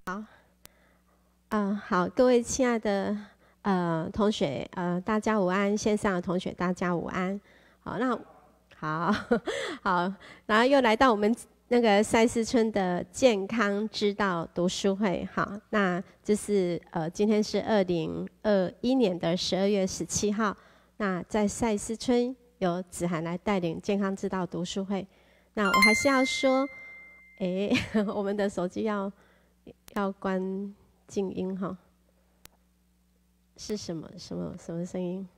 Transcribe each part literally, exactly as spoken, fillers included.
好，嗯、呃，好，各位亲爱的呃同学，呃，大家午安，线上的同学大家午安。好，那好好，然后又来到我们那个赛斯村的健康之道读书会。好，那就是呃，今天是二零二一年的十二月十七号。那在赛斯村由子涵来带领健康之道读书会。那我还是要说，哎，我们的手机要要关静音哈。是什么什么什么声音？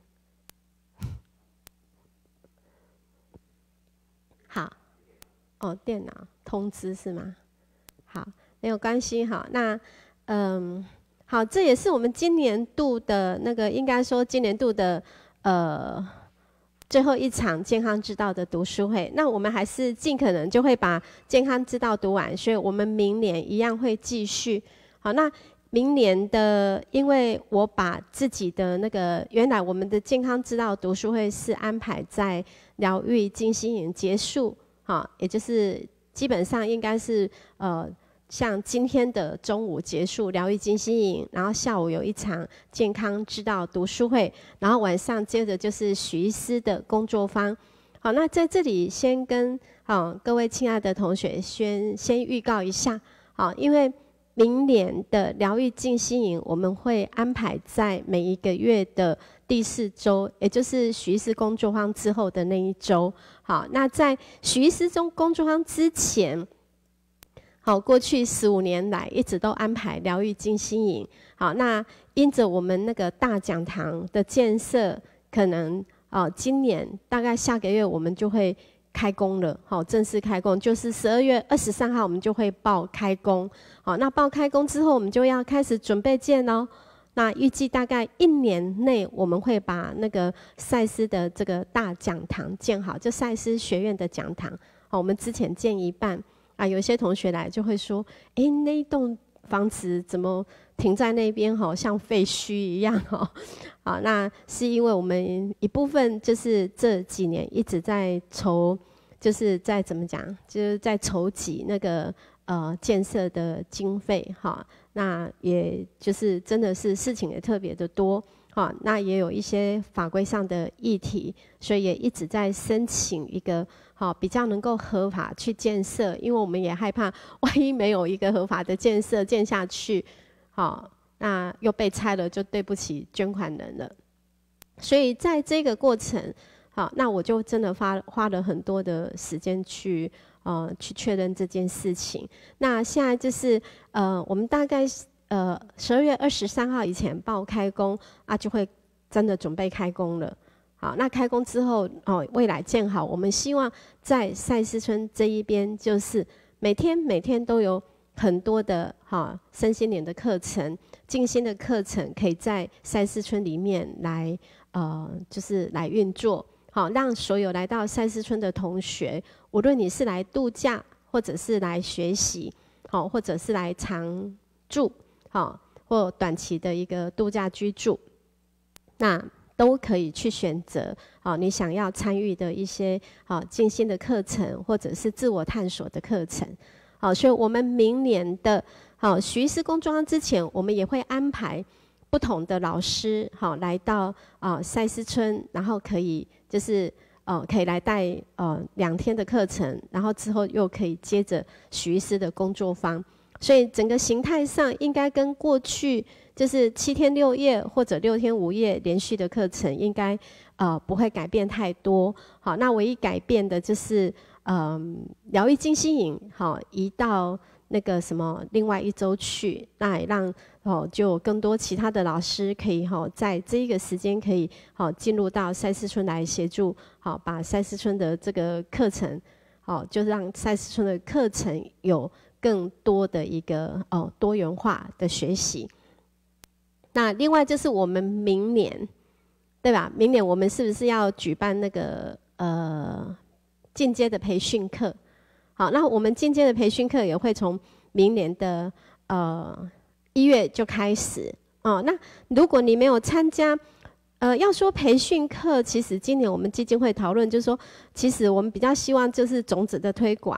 好，哦，电脑通知是吗？好，没有关系哈。那嗯，好，这也是我们今年度的那个，应该说今年度的呃最后一场健康之道的读书会。那我们还是尽可能就会把健康之道读完，所以我们明年一样会继续。好，那明年的，因为我把自己的那个原来我们的健康之道读书会是安排在疗愈静心营结束，哈，也就是基本上应该是呃像今天的中午结束疗愈静心营，然后下午有一场健康之道读书会，然后晚上接着就是许医师的工作坊。好，那在这里先跟好各位亲爱的同学先先预告一下，好，因为明年的疗愈静心营，我们会安排在每一个月的第四周，也就是许医师工作坊之后的那一周。好，那在许医师中工作坊之前，好，过去十五年来一直都安排疗愈静心营。好，那因着我们那个大讲堂的建设，可能哦，今年大概下个月我们就会开工了，好，正式开工就是十二月二十三号，我们就会报开工。好，那报开工之后，我们就要开始准备建哦。那预计大概一年内，我们会把那个赛斯的这个大讲堂建好，就赛斯学院的讲堂。好，我们之前建一半啊，有些同学来就会说，哎，那一栋房子怎么停在那边？好像废墟一样哦。好，那是因为我们一部分就是这几年一直在筹，就是在怎么讲，就是在筹集那个呃建设的经费哈。那也就是真的是事情也特别的多哈。那也有一些法规上的议题，所以也一直在申请一个好比较能够合法去建设，因为我们也害怕万一没有一个合法的建设建下去，好。那又被拆了，就对不起捐款人了。所以在这个过程，好，那我就真的花花了很多的时间去呃去确认这件事情。那现在就是呃，我们大概呃十二月二十三号以前报开工啊，就会真的准备开工了。好，那开工之后哦，未来建好，我们希望在赛斯村这一边，就是每天每天都有很多的哈身心灵的课程。静心的课程可以在赛斯村里面来，呃，就是来运作，好，让所有来到赛斯村的同学，无论你是来度假，或者是来学习，好，或者是来常住，好，或短期的一个度假居住，那都可以去选择，好，你想要参与的一些好静心的课程，或者是自我探索的课程，好，所以我们明年的。好，许医师工作坊之前，我们也会安排不同的老师，好来到啊赛斯村，然后可以就是呃可以来带呃两天的课程，然后之后又可以接着许医师的工作坊，所以整个形态上应该跟过去就是七天六夜或者六天五夜连续的课程，应该呃不会改变太多。好，那唯一改变的就是嗯疗愈静心营，好移到。那个什么，另外一周去，那也让哦，就更多其他的老师可以哈、哦，在这一个时间可以好、哦、进入到赛斯村来协助，好、哦、把赛斯村的这个课程，好、哦、就让赛斯村的课程有更多的一个哦多元化的学习。那另外就是我们明年，对吧？明年我们是不是要举办那个呃进阶的培训课？好，那我们进阶的培训课也会从明年的呃一月就开始哦。那如果你没有参加，呃，要说培训课，其实今年我们基金会讨论，就是说，其实我们比较希望就是种子的推广，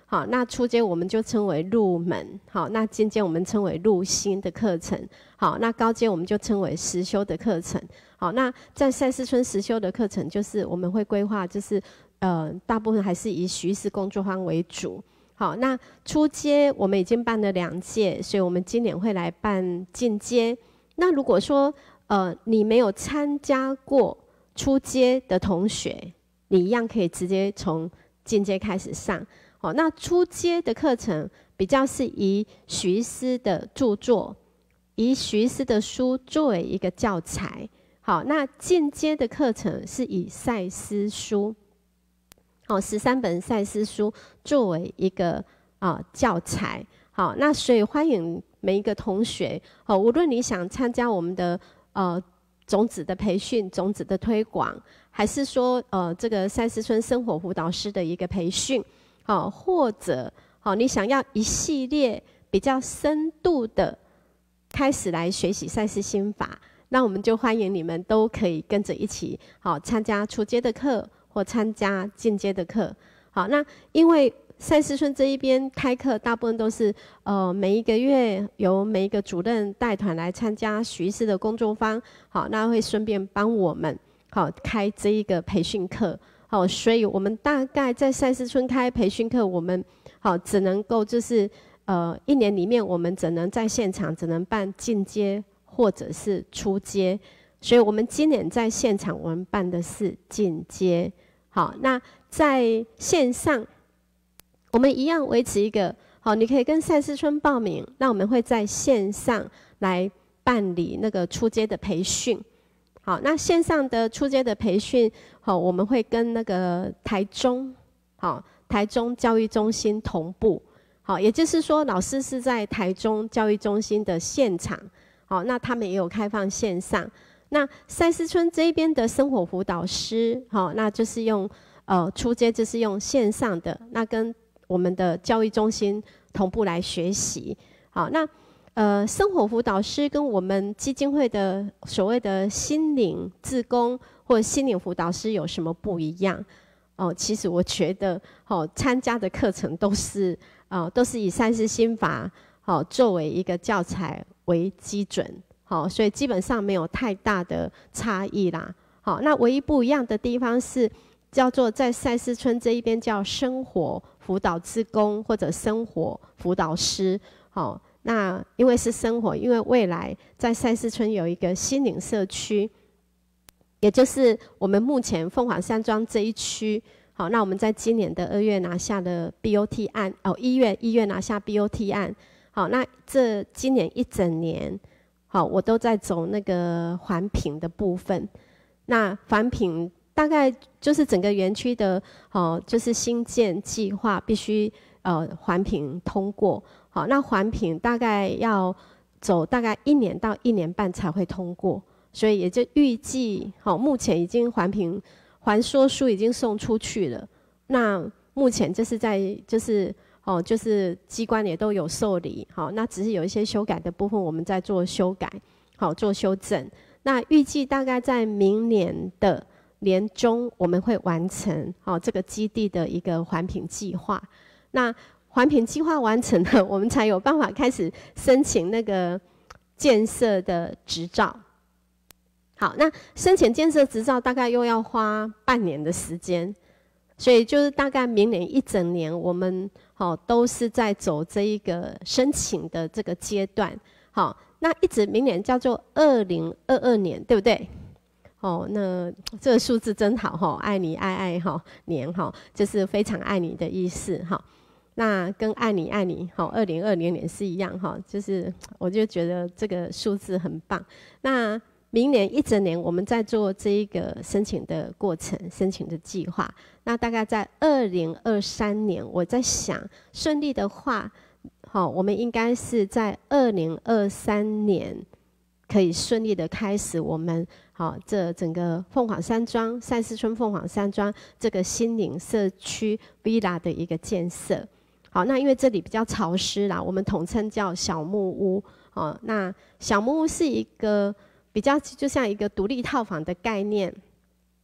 好，那初阶我们就称为入门，好，那进阶我们称为入心的课程，好，那高阶我们就称为实修的课程，好，那在赛斯村实修的课程，就是我们会规划，就是呃，大部分还是以徐氏工作坊为主，好，那初阶我们已经办了两届，所以我们今年会来办进阶。那如果说呃你没有参加过初阶的同学，你一样可以直接从进阶开始上。哦，那初阶的课程比较是以徐师的著作，以徐师的书作为一个教材。好，那进阶的课程是以赛斯书，哦，十三本赛斯书作为一个啊、呃、教材。好，那所以欢迎每一个同学，哦，无论你想参加我们的呃种子的培训、种子的推广，还是说呃这个赛斯村生活辅导师的一个培训。好，或者好，你想要一系列比较深度的开始来学习赛斯心法，那我们就欢迎你们都可以跟着一起好参加初阶的课或参加进阶的课。好，那因为赛斯村这一边开课大部分都是呃每一个月由每一个主任带团来参加徐师的工作坊，好，那会顺便帮我们好开这一个培训课。好，所以我们大概在赛斯村开培训课，我们好只能够就是呃一年里面我们只能在现场只能办进阶或者是初阶，所以我们今年在现场我们办的是进阶。好，那在线上我们一样维持一个好，你可以跟赛斯村报名，那我们会在线上来办理那个初阶的培训。好，那线上的初阶的培训，好，我们会跟那个台中，好，台中教育中心同步，好，也就是说，老师是在台中教育中心的现场，好，那他们也有开放线上。那赛斯村这边的生活辅导师，好，那就是用呃初阶就是用线上的，那跟我们的教育中心同步来学习，好，那。呃，生活辅导师跟我们基金会的所谓的心灵志工或者心灵辅导师有什么不一样？哦，其实我觉得，哦，参加的课程都是，哦，都是以赛斯心法，哦，作为一个教材为基准，好，哦，所以基本上没有太大的差异啦。好，那唯一不一样的地方是，叫做在赛斯村这一边叫生活辅导志工或者生活辅导师，好，哦。那因为是生活，因为未来在赛斯村有一个心灵社区，也就是我们目前凤凰山庄这一区。好，那我们在今年的二月拿下了 B O T 案，哦，一月一月拿下 B O T 案。好，那这今年一整年，好，我都在走那个环评的部分。那环评大概就是整个园区的，哦，就是新建计划必须呃环评通过。好，那环评大概要走大概一年到一年半才会通过，所以也就预计，好，目前已经环评环说书已经送出去了。那目前就是在就是哦，就是机关也都有受理，好，那只是有一些修改的部分，我们在做修改，好，做修正。那预计大概在明年的年中我们会完成好这个基地的一个环评计划。那环评计划完成了，我们才有办法开始申请那个建设的执照。好，那申请建设执照大概又要花半年的时间，所以就是大概明年一整年，我们好、哦、都是在走这一个申请的这个阶段。好，那一直明年叫做二零二二年，对不对？哦，那这个数字真好哈、哦，爱你爱爱哈、哦、年哈、哦，就是非常爱你的意思哈。哦那跟爱你爱你好，二零二零年是一样哈，就是我就觉得这个数字很棒。那明年一整年我们在做这一个申请的过程、申请的计划。那大概在二零二三年，我在想顺利的话，好，我们应该是在二零二三年可以顺利的开始我们好这整个凤凰山庄、赛斯村凤凰山庄这个心灵社区 villa 的一个建设。好，那因为这里比较潮湿啦，我们统称叫小木屋。哦，那小木屋是一个比较就像一个独立套房的概念。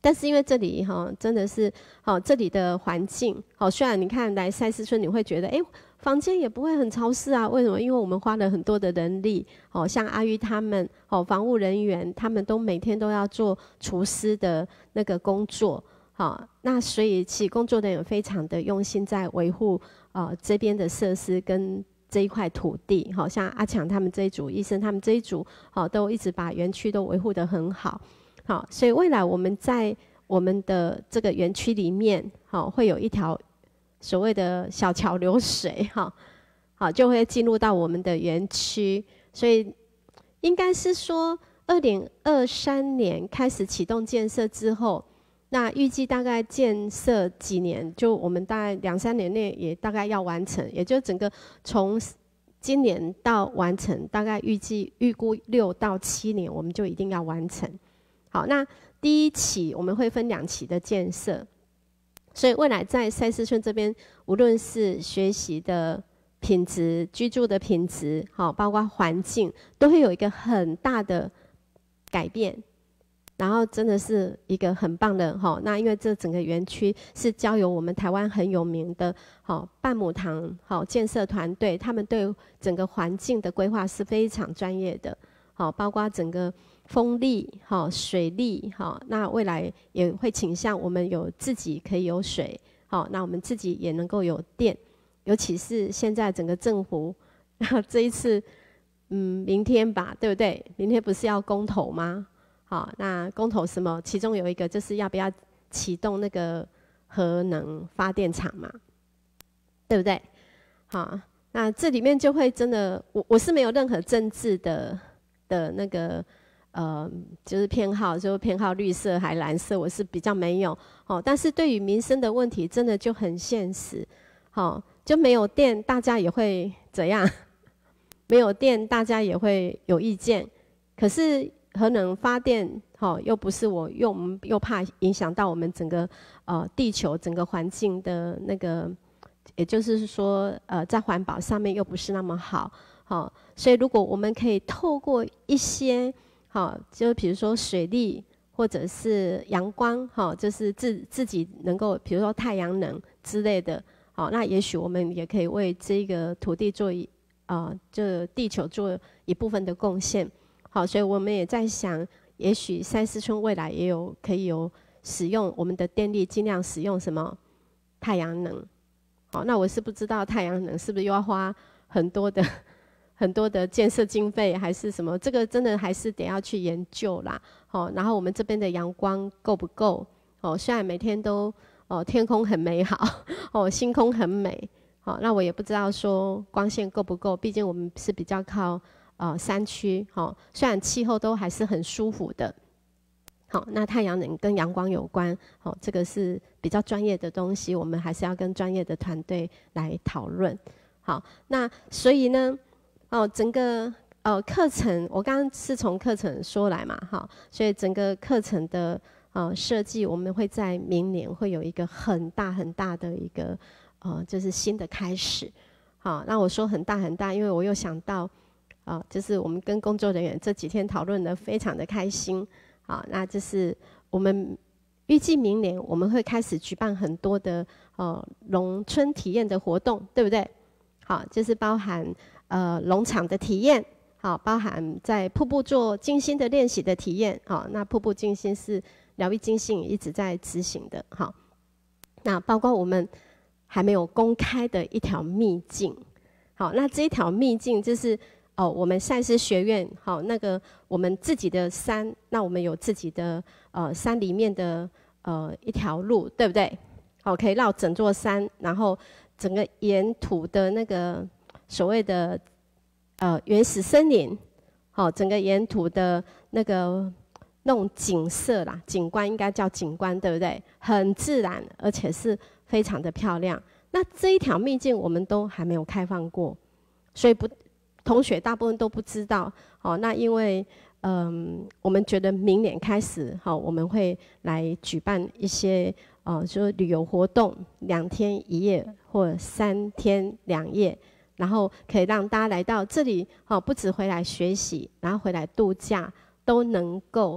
但是因为这里哈、哦、真的是好、哦，这里的环境好、哦，虽然你看来赛斯村你会觉得哎，房间也不会很潮湿啊，为什么？因为我们花了很多的人力哦，像阿玉他们哦，防务人员他们都每天都要做厨师的那个工作，好、哦，那所以其工作人员非常的用心在维护呃这边的设施跟这一块土地，好、哦、像阿强他们这一组医生他们这一组哦，都一直把园区都维护得很好。好，所以未来我们在我们的这个园区里面，好，会有一条所谓的小桥流水，哈，好，就会进入到我们的园区。所以应该是说，二零二三年开始启动建设之后，那预计大概建设几年，就我们大概两三年内也大概要完成，也就整个从今年到完成，大概预计预估六到七年，我们就一定要完成。好，那第一期我们会分两期的建设，所以未来在赛斯村这边，无论是学习的品质、居住的品质，好，包括环境，都会有一个很大的改变。然后真的是一个很棒的哈，那因为这整个园区是交由我们台湾很有名的好半亩堂好建设团队，他们对整个环境的规划是非常专业的，好，包括整个风力、好水利、好，那未来也会倾向我们有自己可以有水，好，那我们自己也能够有电，尤其是现在整个政府这一次，嗯，明天吧，对不对？明天不是要公投吗？好，那公投什么？其中有一个就是要不要启动那个核能发电厂嘛，对不对？好，那这里面就会真的，我我是没有任何政治的的那个呃，就是偏好，就偏好绿色还蓝色，我是比较没有。哦，但是对于民生的问题，真的就很现实。好，就没有电，大家也会怎样？没有电，大家也会有意见。可是核能发电，好、哦，又不是我用，又怕影响到我们整个呃地球整个环境的那个，也就是说，呃，在环保上面又不是那么好，好、哦，所以如果我们可以透过一些，好、哦，就比如说水利或者是阳光，好、哦，就是自自己能够，比如说太阳能之类的，好、哦，那也许我们也可以为这个土地做一，呃，就地球做一部分的贡献。好，所以我们也在想，也许赛斯村未来也有可以有使用我们的电力，尽量使用什么太阳能。好，那我是不知道太阳能是不是又要花很多的很多的建设经费，还是什么？这个真的还是得要去研究啦。好，然后我们这边的阳光够不够？哦，虽然每天都哦天空很美好，哦星空很美，好，那我也不知道说光线够不够，毕竟我们是比较靠。呃，山区，好、哦，虽然气候都还是很舒服的，好、哦，那太阳能跟阳光有关，好、哦，这个是比较专业的东西，我们还是要跟专业的团队来讨论。好，那所以呢，哦，整个呃课程，我刚刚是从课程说来嘛，哈、哦，所以整个课程的呃设计，我们会在明年会有一个很大很大的一个呃，就是新的开始。好，那我说很大很大，因为我又想到。啊，就是我们跟工作人员这几天讨论的非常的开心，好，那就是我们预计明年我们会开始举办很多的呃农村体验的活动，对不对？好，就是包含呃农场的体验，好，包含在瀑布做静心的练习的体验，好，那瀑布静心是疗愈静心一直在执行的，好，那包括我们还没有公开的一条秘境，好，那这一条秘境就是。哦，我们赛斯学院，好，那个我们自己的山，那我们有自己的呃山里面的呃一条路，对不对？好，可以绕整座山，然后整个沿途的那个所谓的呃原始森林，好，整个沿途的那个那种景色啦，景观应该叫景观，对不对？很自然，而且是非常的漂亮。那这一条秘境我们都还没有开放过，所以不。同学大部分都不知道，哦，那因为，嗯，我们觉得明年开始，好、哦，我们会来举办一些，呃，就是旅游活动，两天一夜或三天两夜，然后可以让大家来到这里，哦，不止回来学习，然后回来度假，都能够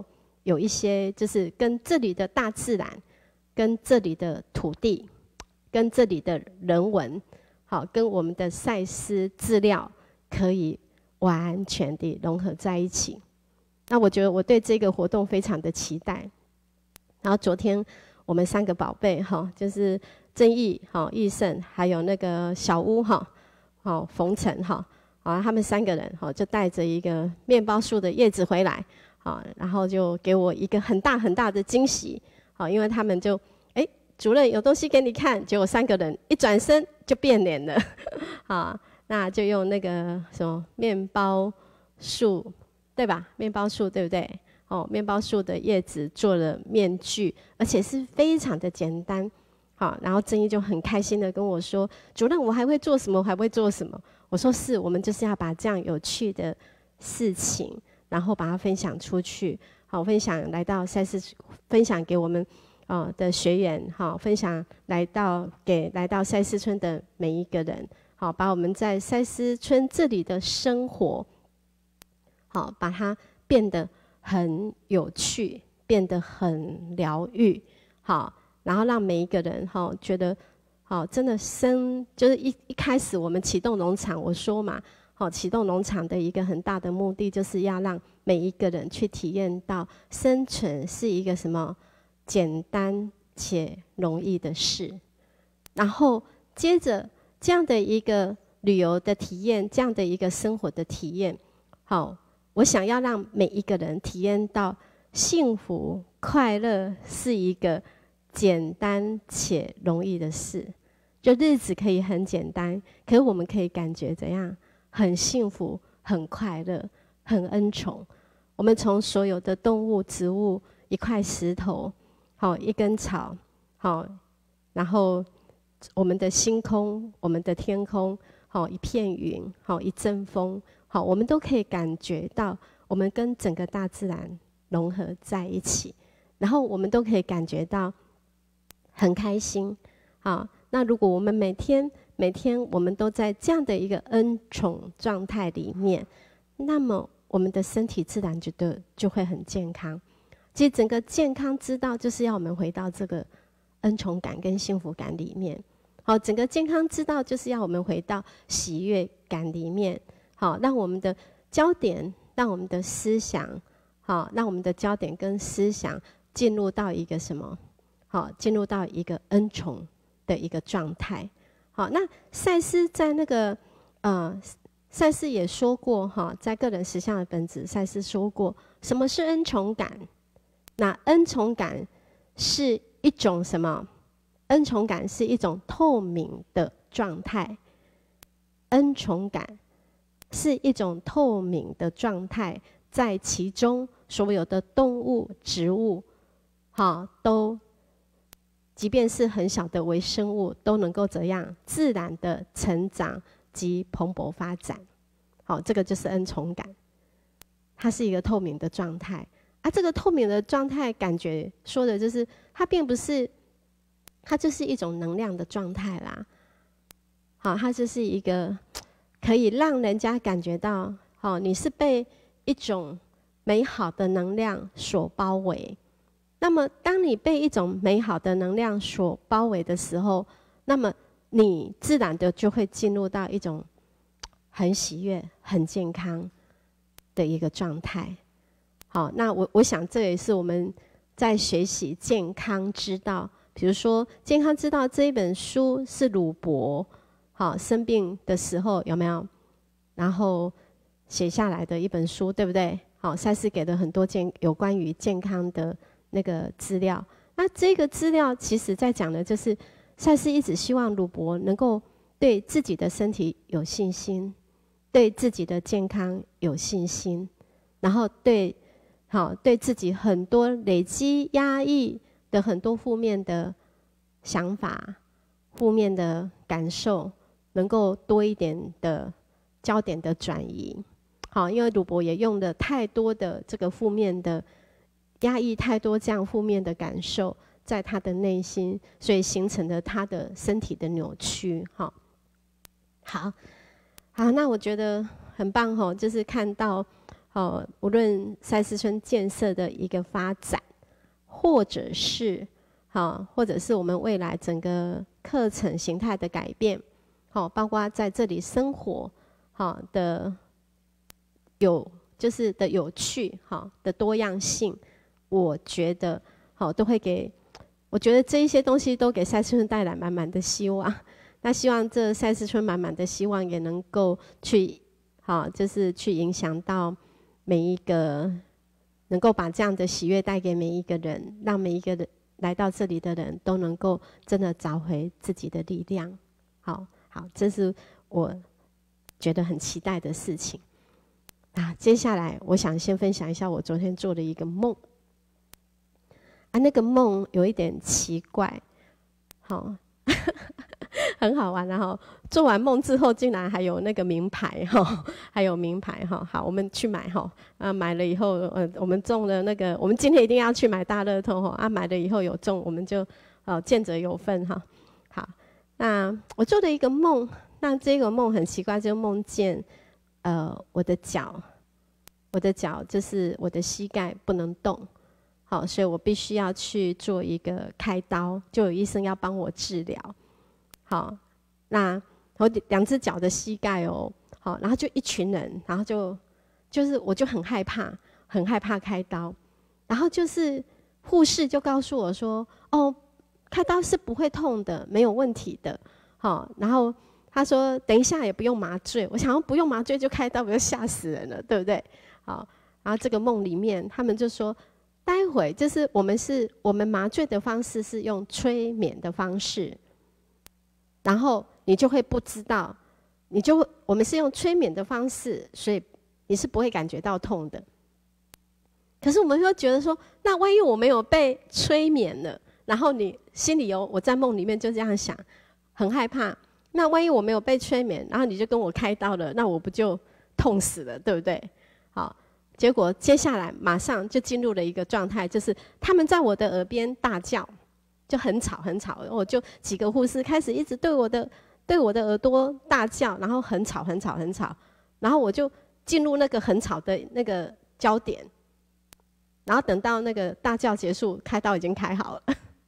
有一些就是跟这里的大自然、跟这里的土地、跟这里的人文，好，跟我们的赛斯资料可以完全的融合在一起。那我觉得我对这个活动非常的期待。然后昨天我们三个宝贝哈，就是正义哈、义胜，还有那个小屋哈，好冯晨哈，啊他们三个人哈就带着一个面包树的叶子回来，啊，然后就给我一个很大很大的惊喜，啊，因为他们就哎主任有东西给你看，结果三个人一转身就变脸了，啊，那就用那个什么面包树对吧？面包树对不对？哦，面包树的叶子做了面具，而且是非常的简单。好，然后正义就很开心的跟我说：“主任，我还会做什么？我还会做什么？”我说：“是，我们就是要把这样有趣的事情，然后把它分享出去。好，分享来到赛斯，分享给我们呃的学员，好，分享来到给来到赛斯村的每一个人，好，把我们在赛斯村这里的生活，好，把它变得很有趣，变得很疗愈，好，然后让每一个人哈觉得，好，真的生就是一一开始我们启动农场，我说嘛，好，启动农场的一个很大的目的就是要让每一个人去体验到生存是一个什么简单且容易的事，然后接着这样的一个旅游的体验，这样的一个生活的体验，好。我想要让每一个人体验到幸福快乐是一个简单且容易的事，就日子可以很简单，可是我们可以感觉怎样？很幸福、很快乐、很恩宠。我们从所有的动物、植物、一块石头、好一根草、好，然后我们的星空、我们的天空、好一片云、好一阵风。好，我们都可以感觉到，我们跟整个大自然融合在一起，然后我们都可以感觉到很开心。好，那如果我们每天每天我们都在这样的一个恩宠状态里面，那么我们的身体自然觉得就会很健康。其实整个健康之道就是要我们回到这个恩宠感跟幸福感里面。好，整个健康之道就是要我们回到喜悦感里面。好，让我们的焦点，让我们的思想，好，让我们的焦点跟思想进入到一个什么？好，进入到一个恩宠的一个状态。好，那赛斯在那个呃，赛斯也说过哈，在个人实相的本质，赛斯说过什么是恩宠感？那恩宠感是一种什么？恩宠感是一种透明的状态，恩宠感。是一种透明的状态，在其中所有的动物、植物，好，都，即便是很小的微生物，都能够怎样自然的成长及蓬勃发展。好，这个就是恩宠感，它是一个透明的状态。啊，这个透明的状态，感觉说的就是它并不是，它就是一种能量的状态啦。好，它就是一个。可以让人家感觉到，哦，你是被一种美好的能量所包围。那么，当你被一种美好的能量所包围的时候，那么你自然的就会进入到一种很喜悦、很健康的一个状态。好，那我我想这也是我们在学习健康之道。比如说，《健康之道》这一本书是鲁伯。好，生病的时候有没有？然后写下来的一本书，对不对？好，赛斯给了很多健有关于健康的那个资料。那这个资料其实在讲的就是，赛斯一直希望鲁伯能够对自己的身体有信心，对自己的健康有信心，然后对好对自己很多累积压抑的很多负面的想法、负面的感受。能够多一点的焦点的转移，好，因为鲁伯也用了太多的这个负面的压抑，太多这样负面的感受在他的内心，所以形成了他的身体的扭曲。好，好，好，那我觉得很棒吼，就是看到哦，无论赛斯村建设的一个发展，或者是好、哦，或者是我们未来整个课程形态的改变，好、哦，包括在这里生活，好、哦、的有就是的有趣，好、哦、的多样性，我觉得好、哦、都会给，我觉得这一些东西都给赛斯村带来满满的希望。那希望这赛斯村满满的希望也能够去，好、哦，就是去影响到每一个，能够把这样的喜悦带给每一个人，让每一个人来到这里的人都能够真的找回自己的力量。好好，这是我觉得很期待的事情。啊，接下来我想先分享一下我昨天做的一个梦。啊，那个梦有一点奇怪，好。很好玩，然后做完梦之后，竟然还有那个名牌哈，还有名牌哈。好，我们去买哈。啊，买了以后，呃，我们中了那个，我们今天一定要去买大乐透哈。啊，买了以后有中，我们就呃见者有份哈。好，那我做了一个梦，那这个梦很奇怪，就梦见呃我的脚，我的脚就是我的膝盖不能动，好，所以我必须要去做一个开刀，就有医生要帮我治疗。好，那我两只脚的膝盖哦，好，然后就一群人，然后就就是我就很害怕，很害怕开刀，然后就是护士就告诉我说，哦，开刀是不会痛的，没有问题的，好，然后他说等一下也不用麻醉，我想要不用麻醉就开刀，不就吓死人了，对不对？好，然后这个梦里面他们就说，待会就是我们是我们麻醉的方式是用催眠的方式。然后你就会不知道，你就会我们是用催眠的方式，所以你是不会感觉到痛的。可是我们会觉得说，那万一我没有被催眠了，然后你心里有我在梦里面就这样想，很害怕。那万一我没有被催眠，然后你就跟我开刀了，那我不就痛死了，对不对？好，结果接下来马上就进入了一个状态，就是他们在我的耳边大叫。就很吵很吵，我就几个护士开始一直对我的对我的耳朵大叫，然后很吵很吵很吵，然后我就进入那个很吵的那个焦点，然后等到那个大叫结束，开刀已经开好了，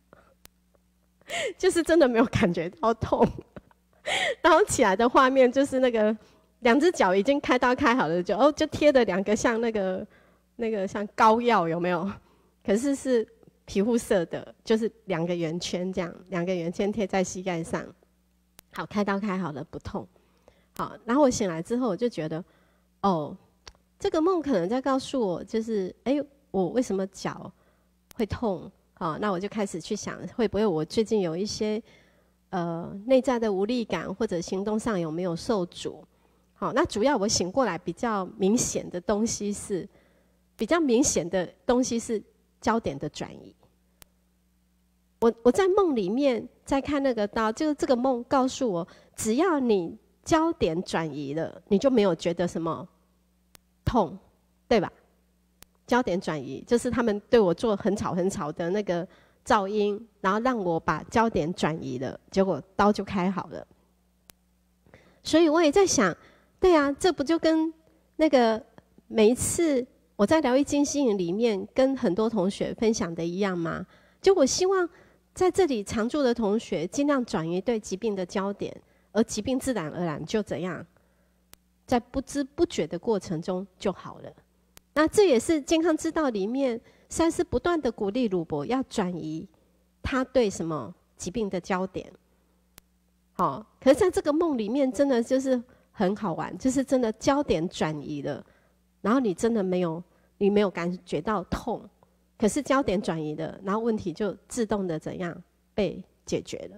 就是真的没有感觉到痛，然后起来的画面就是那个两只脚已经开刀开好了，就哦就贴了两个像那个那个像膏药有没有？可是是。皮肤色的，就是两个圆圈这样，两个圆圈贴在膝盖上。好，开刀开好了，不痛。好，然后我醒来之后，我就觉得，哦，这个梦可能在告诉我，就是，哎，我为什么脚会痛？好，那我就开始去想，会不会我最近有一些呃内在的无力感，或者行动上有没有受阻？好，那主要我醒过来比较明显的东西是，比较明显的东西是焦点的转移。我我在梦里面在看那个刀，就是这个梦告诉我，只要你焦点转移了，你就没有觉得什么痛，对吧？焦点转移就是他们对我做很吵很吵的那个噪音，然后让我把焦点转移了，结果刀就开好了。所以我也在想，对啊，这不就跟那个每一次我在疗愈静心营里面跟很多同学分享的一样吗？就我希望。在这里常住的同学，尽量转移对疾病的焦点，而疾病自然而然就怎样，在不知不觉的过程中就好了。那这也是健康之道里面，赛斯不断的鼓励鲁伯要转移他对什么疾病的焦点。好，可是在这个梦里面，真的就是很好玩，就是真的焦点转移了，然后你真的没有，你没有感觉到痛。可是焦点转移了，然后问题就自动的怎样被解决了？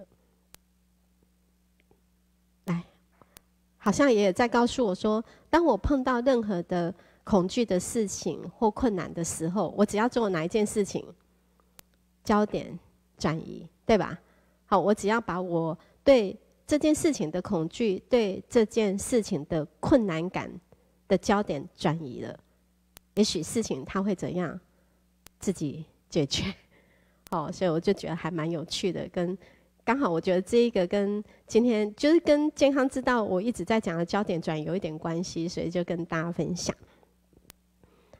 来，好像也在告诉我说，当我碰到任何的恐惧的事情或困难的时候，我只要做哪一件事情，焦点转移，对吧？好，我只要把我对这件事情的恐惧、对这件事情的困难感的焦点转移了，也许事情它会怎样？自己解决，哦，所以我就觉得还蛮有趣的，跟刚好我觉得这一个跟今天就是跟健康之道我一直在讲的焦点转移有一点关系，所以就跟大家分享。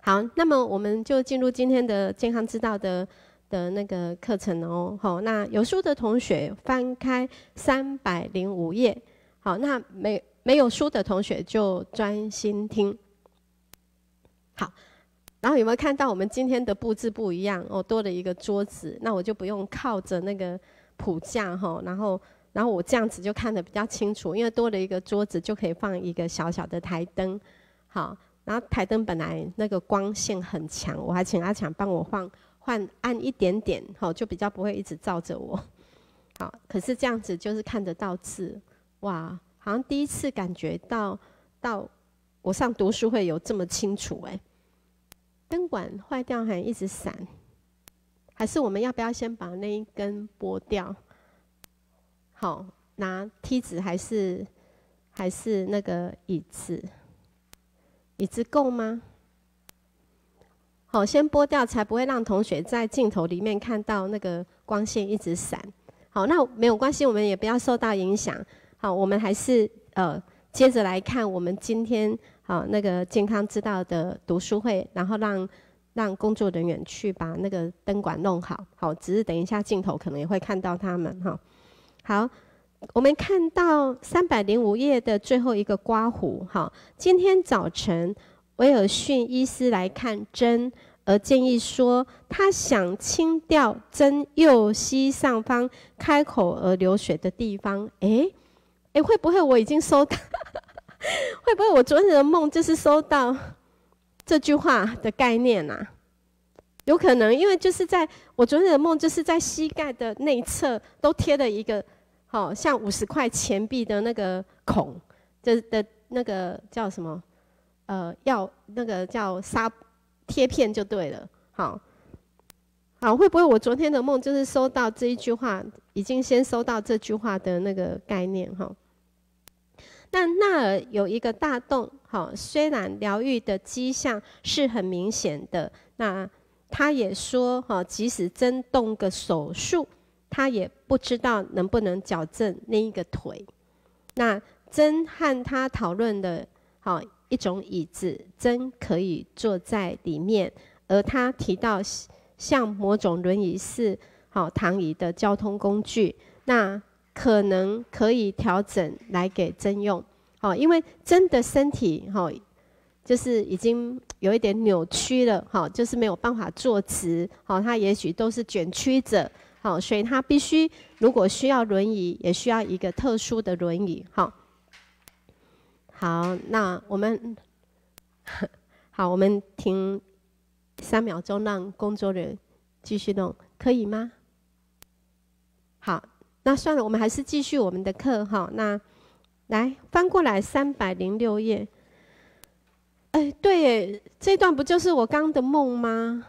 好，那么我们就进入今天的健康之道的的那个课程哦。好，那有书的同学翻开三百零五页。好，那没没有书的同学就专心听。好，然后有没有看到我们今天的布置不一样哦？多了一个桌子，那我就不用靠着那个谱架哈，然后然后我这样子就看得比较清楚，因为多了一个桌子就可以放一个小小的台灯。好，然后台灯本来那个光线很强，我还请阿强帮我换换暗一点点，好，就比较不会一直照着我。好，可是这样子就是看得到字，哇，好像第一次感觉到到我上读书会有这么清楚哎。灯管坏掉还一直闪，还是我们要不要先把那一根拨掉？好，拿梯子还是还是那个椅子？椅子够吗？好，先拨掉，才不会让同学在镜头里面看到那个光线一直闪。好，那没有关系，我们也不要受到影响。好，我们还是呃接着来看我们今天好那个健康之道的读书会，然后让让工作人员去把那个灯管弄好。好，只是等一下镜头可能也会看到他们哈。好，我们看到三百零五页的最后一个刮胡。好，今天早晨威尔逊医师来看针，而建议说他想清掉针右膝上方开口而流血的地方。诶诶，会不会我已经收到？会不会我昨天的梦就是收到这句话的概念啊？有可能，因为就是在我昨天的梦，就是在膝盖的内侧都贴了一个，好、哦、像五十块钱币的那个孔，这的那个叫什么？呃，要那个叫纱贴片就对了。好，好，会不会我昨天的梦就是收到这一句话，已经先收到这句话的那个概念哈？那那儿有一个大洞，好，虽然疗愈的迹象是很明显的，那他也说，哈，即使真动个手术，他也不知道能不能矫正那一个腿。那真和他讨论的，好一种椅子，真可以坐在里面，而他提到像某种轮椅是好躺椅的交通工具，那可能可以调整来给针用，好，因为针的身体，哈，就是已经有一点扭曲了，哈，就是没有办法坐直，好，它也许都是卷曲着，好，所以它必须如果需要轮椅，也需要一个特殊的轮椅，好，好，那我们好，我们停三秒钟，让工作人员继续弄，可以吗？好。那算了，我们还是继续我们的课哈。那来翻过来三百零六页。哎，对耶，这段不就是我刚的梦吗？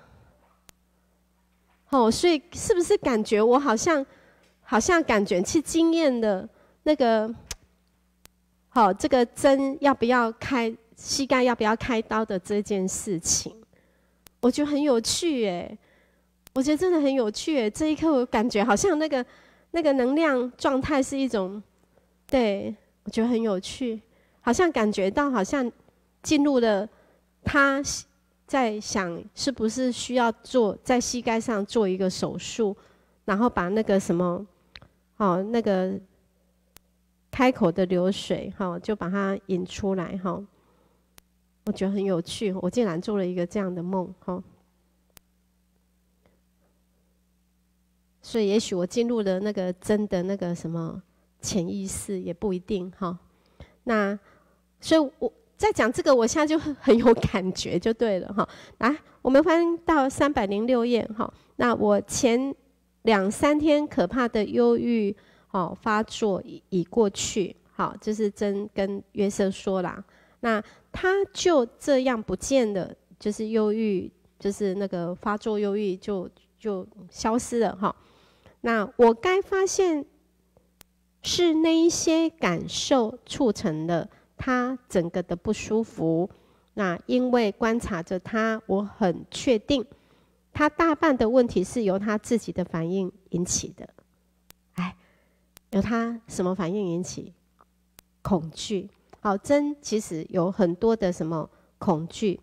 哦，所以是不是感觉我好像，好像感觉去经验的那个，好，这个针要不要开，膝盖要不要开刀的这件事情，我觉得很有趣耶。我觉得真的很有趣耶。这一刻我感觉好像那个。那个能量状态是一种，对，我觉得很有趣，好像感觉到好像进入了他在想是不是需要做在膝盖上做一个手术，然后把那个什么，哦，那个开口的流水，哈、哦，就把它引出来，哈、哦，我觉得很有趣，我竟然做了一个这样的梦，哈、哦。所以，也许我进入了那个真的那个什么潜意识，也不一定哈。那，所以我在讲这个，我现在就很很有感觉，就对了哈。来，我们翻到三百零六页哈。那我前两三天可怕的忧郁哦发作已已过去，好，这是真跟约瑟说啦。那他就这样不见了，就是忧郁，就是那个发作忧郁就就消失了哈。那我该发现是那一些感受促成了他整个的不舒服。那因为观察着他，我很确定他大半的问题是由他自己的反应引起的。哎，由他什么反应引起？恐惧。好，真其实有很多的什么恐惧。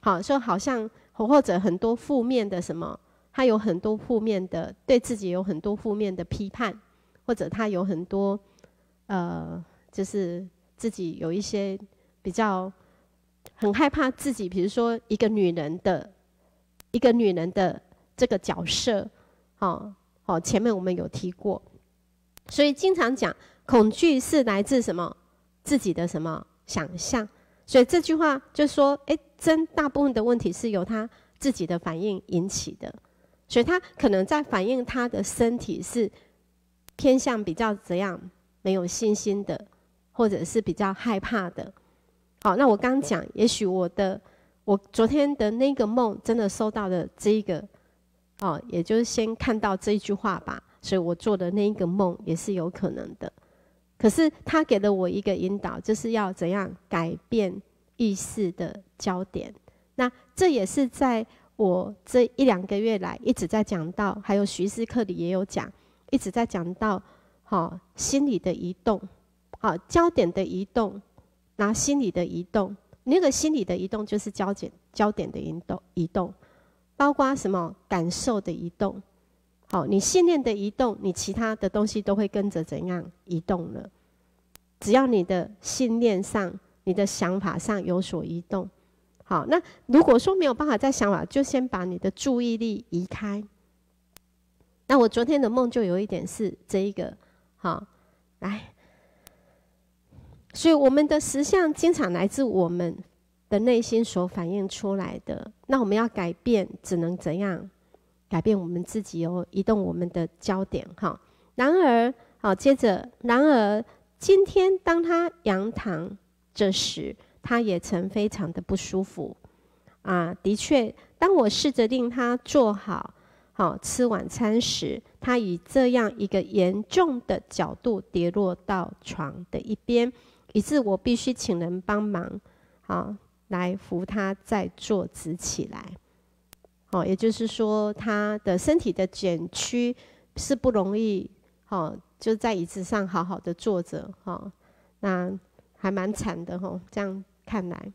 好，说好像或者很多负面的什么，他有很多负面的，对自己有很多负面的批判，或者他有很多呃，就是自己有一些比较很害怕自己，比如说一个女人的一个女人的这个角色，哦哦，前面我们有提过，所以经常讲恐惧是来自什么自己的什么想象，所以这句话就说，哎，真大部分的问题是由他自己的反应引起的，所以他可能在反映他的身体是偏向比较怎样没有信心的，或者是比较害怕的。好，那我刚刚讲，也许我的我昨天的那个梦真的收到了这一个，哦，也就是先看到这一句话吧，所以我做的那一个梦也是有可能的。可是他给了我一个引导，就是要怎样改变意识的焦点。那这也是在我这一两个月来一直在讲到，还有徐师课里也有讲，一直在讲到，好、哦、心理的移动，好、哦、焦点的移动，拿心理的移动，那个心理的移动就是焦点焦点的移动移动，包括什么感受的移动。好，你信念的移动，你其他的东西都会跟着怎样移动了？只要你的信念上、你的想法上有所移动，好，那如果说没有办法在想法，就先把你的注意力移开。那我昨天的梦就有一点是这一个，好，来，所以我们的实相经常来自我们的内心所反映出来的。那我们要改变，只能怎样？改变我们自己哦，移动我们的焦点哈。然而，好，接着，然而今天当他仰躺这时，他也曾非常的不舒服啊。的确，当我试着令他坐好，好吃晚餐时，他以这样一个严重的角度跌落到床的一边，以致我必须请人帮忙，好来扶他再坐直起来。哦，也就是说，他的身体的卷曲是不容易，哦，就在椅子上好好的坐着，哦，那还蛮惨的，哦，这样看来，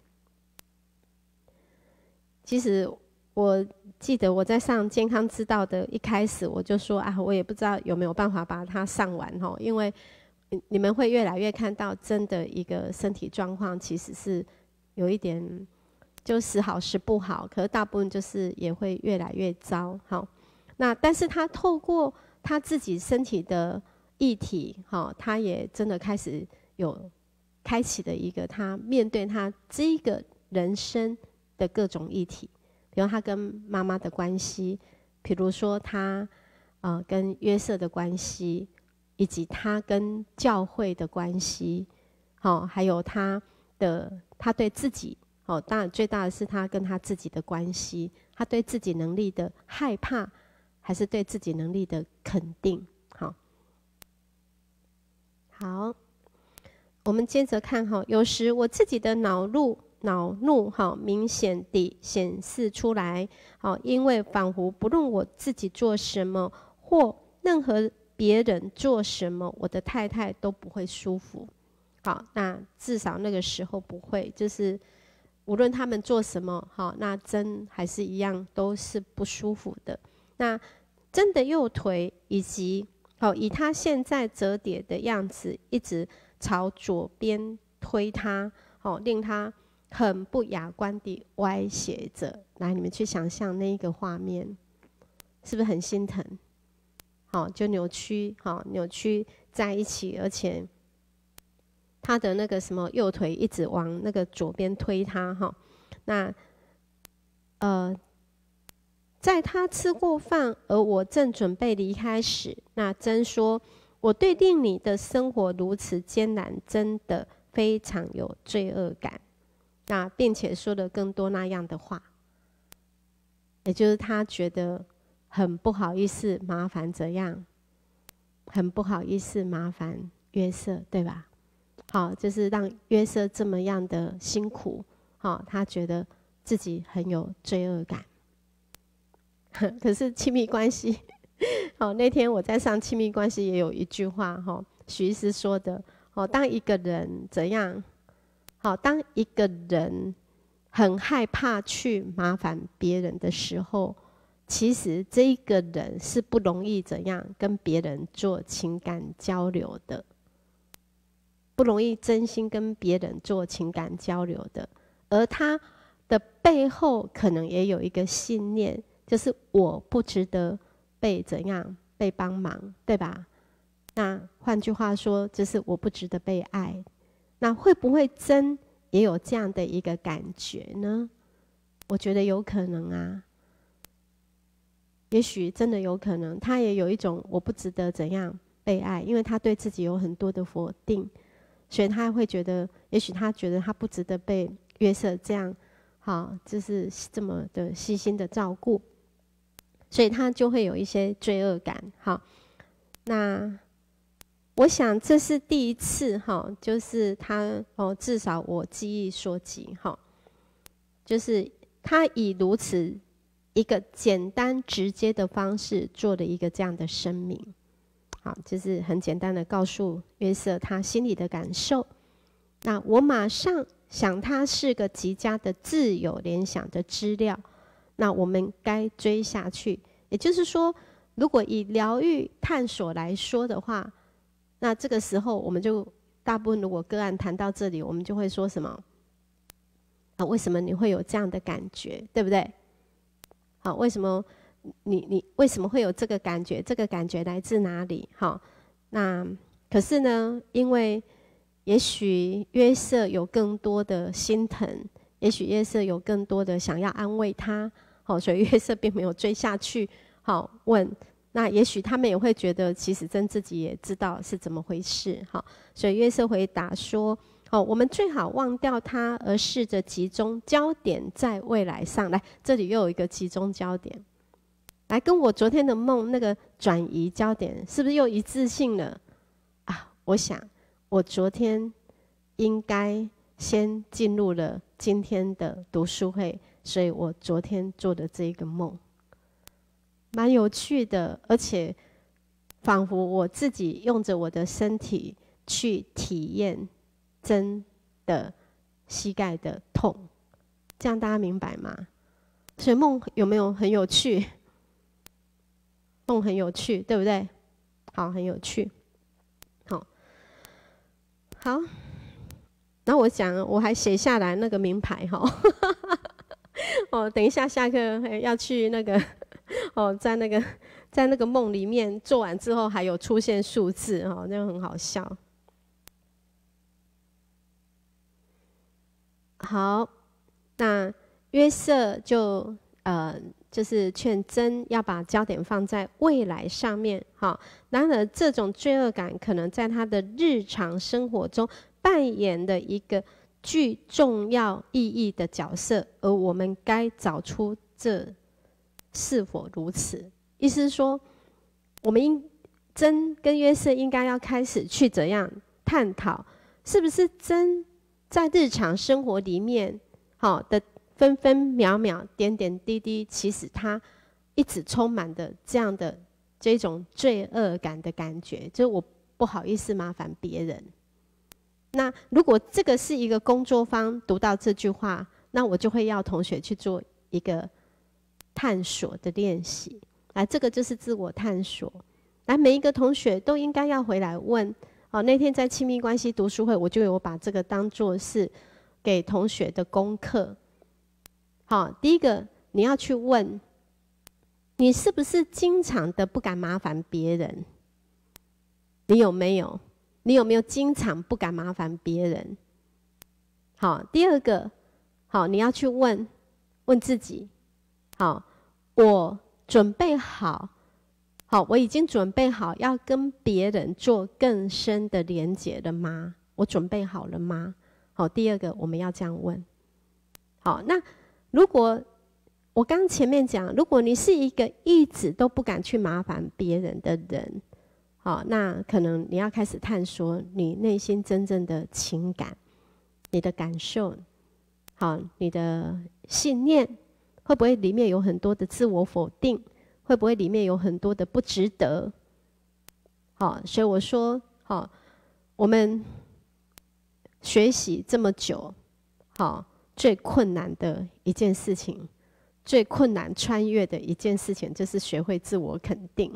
其实我记得我在上健康之道的一开始，我就说啊，我也不知道有没有办法把它上完，哦，因为你们会越来越看到真的一个身体状况，其实是有一点。就时好时不好，可是大部分就是也会越来越糟。好，那但是他透过他自己身体的议题，好，他也真的开始有开启了一个他面对他这个人生的各种议题，比如他跟妈妈的关系，比如说他呃跟约瑟的关系，以及他跟教会的关系，好，还有他的他对自己。哦，当然最大的是他跟他自己的关系，他对自己能力的害怕，还是对自己能力的肯定？好，好，我们接着看哈，有时我自己的恼怒、恼怒哈，明显地显示出来，好，因为仿佛不论我自己做什么，或任何别人做什么，我的太太都不会舒服。好，那至少那个时候不会，就是。无论他们做什么，好，那针还是一样都是不舒服的。那针的右腿以及好以他现在折叠的样子，一直朝左边推他，好令他很不雅观地歪斜着。来，你们去想象那一个画面，是不是很心疼？好，就扭曲，好扭曲在一起，而且。他的那个什么右腿一直往那个左边推他哈，那呃，在他吃过饭而我正准备离开时，那真说，我对令你的生活如此艰难，真的非常有罪恶感。那并且说了更多那样的话，也就是他觉得很不好意思，麻烦怎样，很不好意思麻烦约瑟，对吧？好，就是让约瑟这么样的辛苦，好，他觉得自己很有罪恶感。可是亲密关系，好，那天我在上亲密关系也有一句话，哈，徐医师说的，哦，当一个人怎样，好，当一个人， 很害怕去麻烦别人的时候，其实这一个人是不容易怎样跟别人做情感交流的，不容易真心跟别人做情感交流的。而他的背后可能也有一个信念，就是我不值得被怎样被帮忙，对吧？那换句话说，就是我不值得被爱。那会不会真也有这样的一个感觉呢？我觉得有可能啊，也许真的有可能，他也有一种我不值得怎样被爱，因为他对自己有很多的否定，所以他会觉得，也许他觉得他不值得被约瑟这样，好，就是这么的细心的照顾，所以他就会有一些罪恶感。好，那我想这是第一次哈，就是他哦，至少我记忆所及哈，就是他以如此一个简单直接的方式做了一个这样的声明，好，就是很简单的告诉约瑟他心里的感受。那我马上想，他是个极佳的自由联想的资料，那我们该追下去。也就是说，如果以疗愈探索来说的话，那这个时候我们就大部分如果个案谈到这里，我们就会说什么？啊，为什么你会有这样的感觉，对不对？好，为什么你你为什么会有这个感觉？这个感觉来自哪里？好，那可是呢，因为也许约瑟有更多的心疼，也许约瑟有更多的想要安慰他，好，所以约瑟并没有追下去，好问。那也许他们也会觉得，其实真自己也知道是怎么回事，好，所以约瑟回答说：“哦，我们最好忘掉它，而试着集中焦点在未来上。”来，这里又有一个集中焦点，来跟我昨天的梦那个转移焦点，是不是又一致性了？啊，我想我昨天应该先进入了今天的读书会，所以我昨天做的这个梦。蛮有趣的，而且仿佛我自己用着我的身体去体验真的膝盖的痛，这样大家明白吗？所以梦有没有很有趣？梦很有趣，对不对？好，很有趣。好，好。然后我讲，我还写下来那个名牌哈。哦，等一下下课要去那个。哦，在那个在那个梦里面做完之后，还有出现数字哦，那很好笑。好，那约瑟就呃，就是劝真要把焦点放在未来上面。好，然而这种罪恶感可能在他的日常生活中扮演的一个具重要意义的角色，而我们该找出这。是否如此？意思是说，我们应真跟约瑟应该要开始去怎样探讨，是不是真在日常生活里面，好的分分秒秒、点点滴滴，其实他一直充满的这样的这种罪恶感的感觉，就是我不好意思麻烦别人。那如果这个是一个工作坊读到这句话，那我就会要同学去做一个。探索的练习，来，这个就是自我探索。来，每一个同学都应该要回来问。哦，那天在亲密关系读书会，我就有把这个当作是给同学的功课。好，第一个你要去问，你是不是经常的不敢麻烦别人？你有没有？你有没有经常不敢麻烦别人？好，第二个，好，你要去问问自己。好，我准备好，好，我已经准备好要跟别人做更深的连结了吗？我准备好了吗？好，第二个我们要这样问。好，那如果我刚前面讲，如果你是一个一直都不敢去麻烦别人的人，好，那可能你要开始探索你内心真正的情感，你的感受，好，你的信念。会不会里面有很多的自我否定？会不会里面有很多的不值得？好，所以我说，好，我们学习这么久，好， 最困难的一件事情，最困难穿越的一件事情，就是学会自我肯定，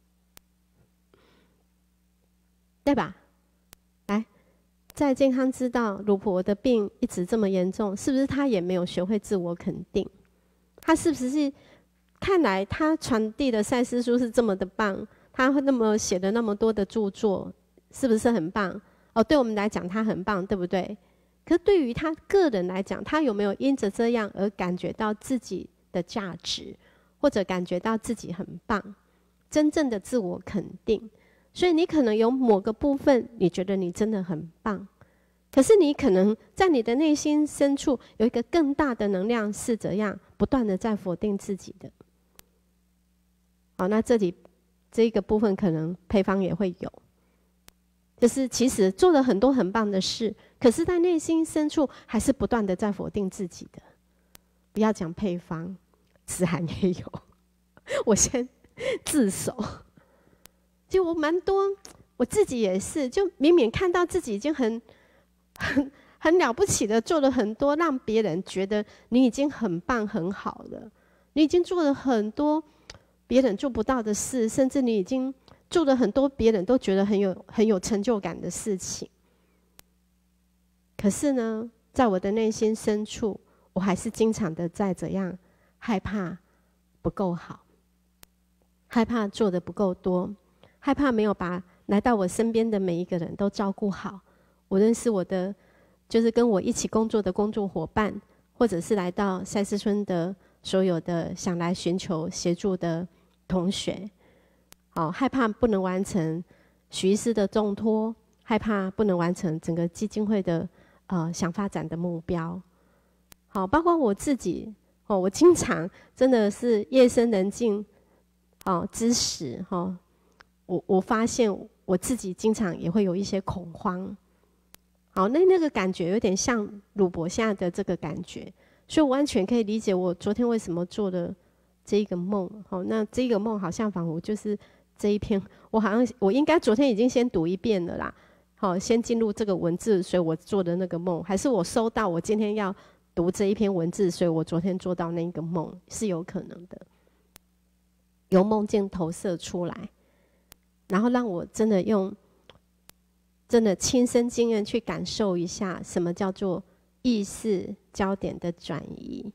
对吧？来，在健康知道鲁婆的病一直这么严重，是不是他也没有学会自我肯定？他是不是看来他传递的赛斯书是这么的棒，他会那么写了那么多的著作，是不是很棒？哦，对我们来讲他很棒，对不对？可是对于他个人来讲，他有没有因着这样而感觉到自己的价值，或者感觉到自己很棒，真正的自我肯定？所以你可能有某个部分，你觉得你真的很棒，可是你可能在你的内心深处有一个更大的能量是怎样不断的在否定自己的。好，那这里这个部分可能配方也会有，就是其实做了很多很棒的事，可是在内心深处还是不断的在否定自己的。不要讲配方，子涵也有，我先自首。就我蛮多，我自己也是，就明明看到自己已经很很很了不起的做了很多，让别人觉得你已经很棒很好了，你已经做了很多别人做不到的事，甚至你已经做了很多别人都觉得很有很有成就感的事情。可是呢，在我的内心深处，我还是经常的在怎样害怕不够好，害怕做的不够多，害怕没有把来到我身边的每一个人都照顾好。无论是我的，就是跟我一起工作的工作伙伴，或者是来到赛斯村的所有的想来寻求协助的同学，好，害怕不能完成许医师的重托，害怕不能完成整个基金会的呃想发展的目标。好，包括我自己哦，我经常真的是夜深人静哦之时哈、哦，我我发现我自己经常也会有一些恐慌。好，那那个感觉有点像鲁伯现在的这个感觉，所以我完全可以理解我昨天为什么做了这一个梦。好，那这一个梦好像仿佛就是这一篇，我好像我应该昨天已经先读一遍了啦。好，先进入这个文字，所以我做的那个梦，还是我收到我今天要读这一篇文字，所以我昨天做到那个梦，是有可能的。由梦境投射出来，然后让我真的用真的亲身经验去感受一下，什么叫做意识焦点的转移。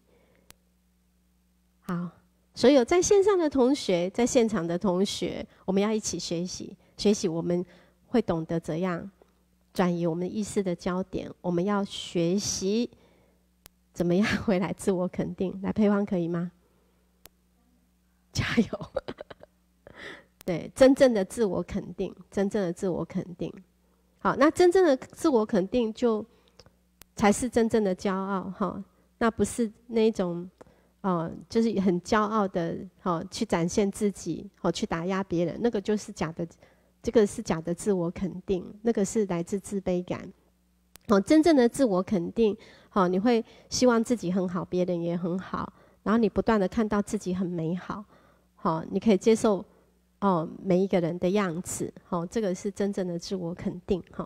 好，所有在线上的同学，在现场的同学，我们要一起学习，学习我们会懂得怎样转移我们意识的焦点。我们要学习怎么样回来自我肯定。来，配方可以吗？加油！对，真正的自我肯定，真正的自我肯定。好，那真正的自我肯定就才是真正的骄傲哈。那不是那种，呃，就是很骄傲的，哦，去展现自己，哦，去打压别人，那个就是假的，这个是假的自我肯定，那个是来自自卑感。哦，真正的自我肯定，哦，你会希望自己很好，别人也很好，然后你不断的看到自己很美好，好，你可以接受。哦，每一个人的样子，好、哦，这个是真正的自我肯定，哈、哦。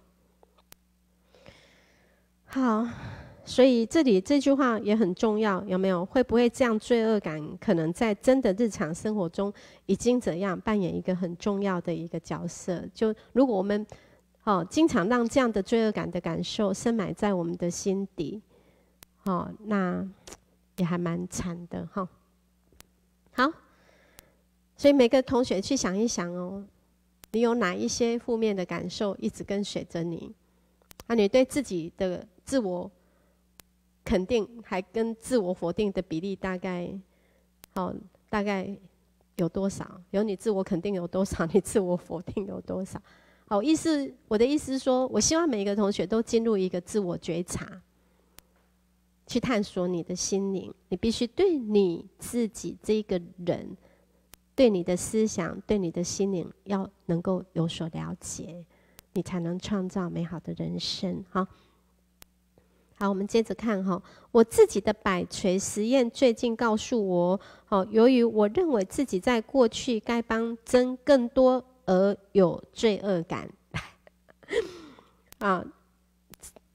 好，所以这里这句话也很重要，有没有？会不会这样罪恶感，可能在真的日常生活中已经怎样扮演一个很重要的一个角色？就如果我们哦，经常让这样的罪恶感的感受深埋在我们的心底，哦，那也还蛮惨的，哈、哦。好。所以每个同学去想一想哦，你有哪一些负面的感受一直跟随着你？啊，你对自己的自我肯定还跟自我否定的比例大概，哦，大概有多少？有你自我肯定有多少？你自我否定有多少？好，意思我的意思是说，我希望每一个同学都进入一个自我觉察，去探索你的心灵。你必须对你自己这个人。对你的思想，对你的心灵要能够有所了解，你才能创造美好的人生。好，好，我们接着看哈。我自己的摆锤实验最近告诉我，哦，由于我认为自己在过去该帮增更多而有罪恶感，啊，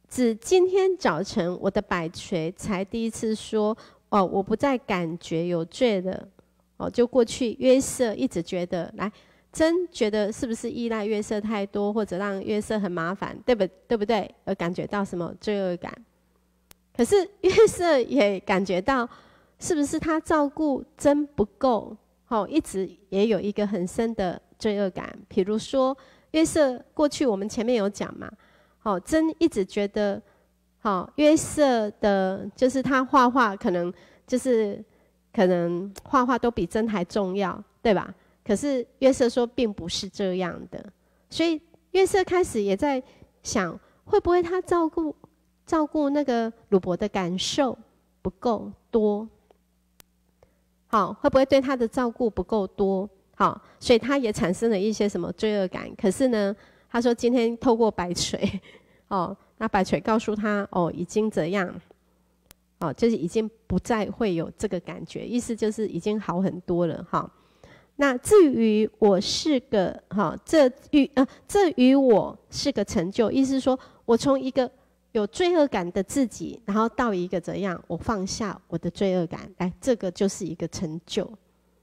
指今天早晨我的摆锤才第一次说，哦，我不再感觉有罪了。哦，就过去约瑟一直觉得，来，真觉得是不是依赖约瑟太多，或者让约瑟很麻烦，对不对不对？而感觉到什么罪恶感？可是约瑟也感觉到，是不是他照顾真不够？哦，一直也有一个很深的罪恶感。比如说，约瑟过去我们前面有讲嘛，哦，真一直觉得，哦，约瑟的，就是他画画可能就是可能画画都比真还重要，对吧？可是约瑟说并不是这样的，所以约瑟开始也在想，会不会他照顾照顾那个鲁伯的感受不够多？好，会不会对他的照顾不够多？好，所以他也产生了一些什么罪恶感。可是呢，他说今天透过摆锤，哦，那摆锤告诉他，哦，已经怎样，哦，就是已经不再会有这个感觉，意思就是已经好很多了，哈。那至于我是个，哈，这与呃这与我是个成就，意思是说我从一个有罪恶感的自己，然后到一个怎样，我放下我的罪恶感，来，这个就是一个成就。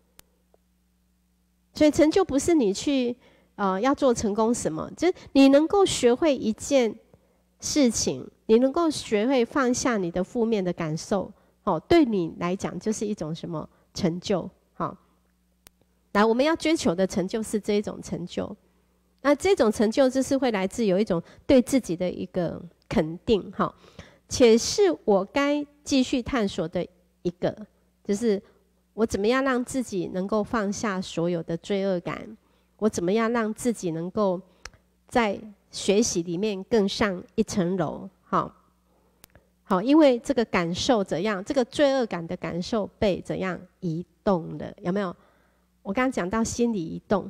所以成就不是你去呃要做成功什么，就是你能够学会一件事情，你能够学会放下你的负面的感受，哦，对你来讲就是一种什么成就？好、哦，来，我们要追求的成就是这一种成就。那这种成就就是会来自有一种对自己的一个肯定，哈，且是我该继续探索的一个，就是我怎么样让自己能够放下所有的罪恶感，我怎么样让自己能够在学习里面更上一层楼，好，好，因为这个感受怎样，这个罪恶感的感受被怎样移动了，有没有？我刚刚讲到心理移动。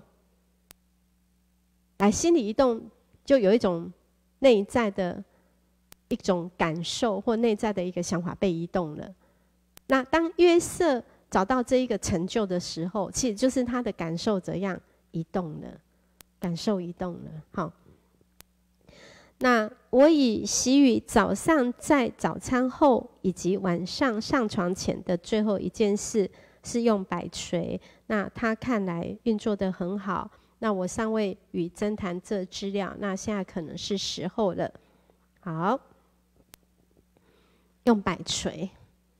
来，心理移动就有一种内在的一种感受或内在的一个想法被移动了。那当约瑟找到这一个成就的时候，其实就是他的感受怎样移动了，感受移动了。好，那我以习语早上在早餐后以及晚上上床前的最后一件事是用摆锤，那他看来运作得很好。那我尚未与真谈这资料，那现在可能是时候了。好，用摆锤。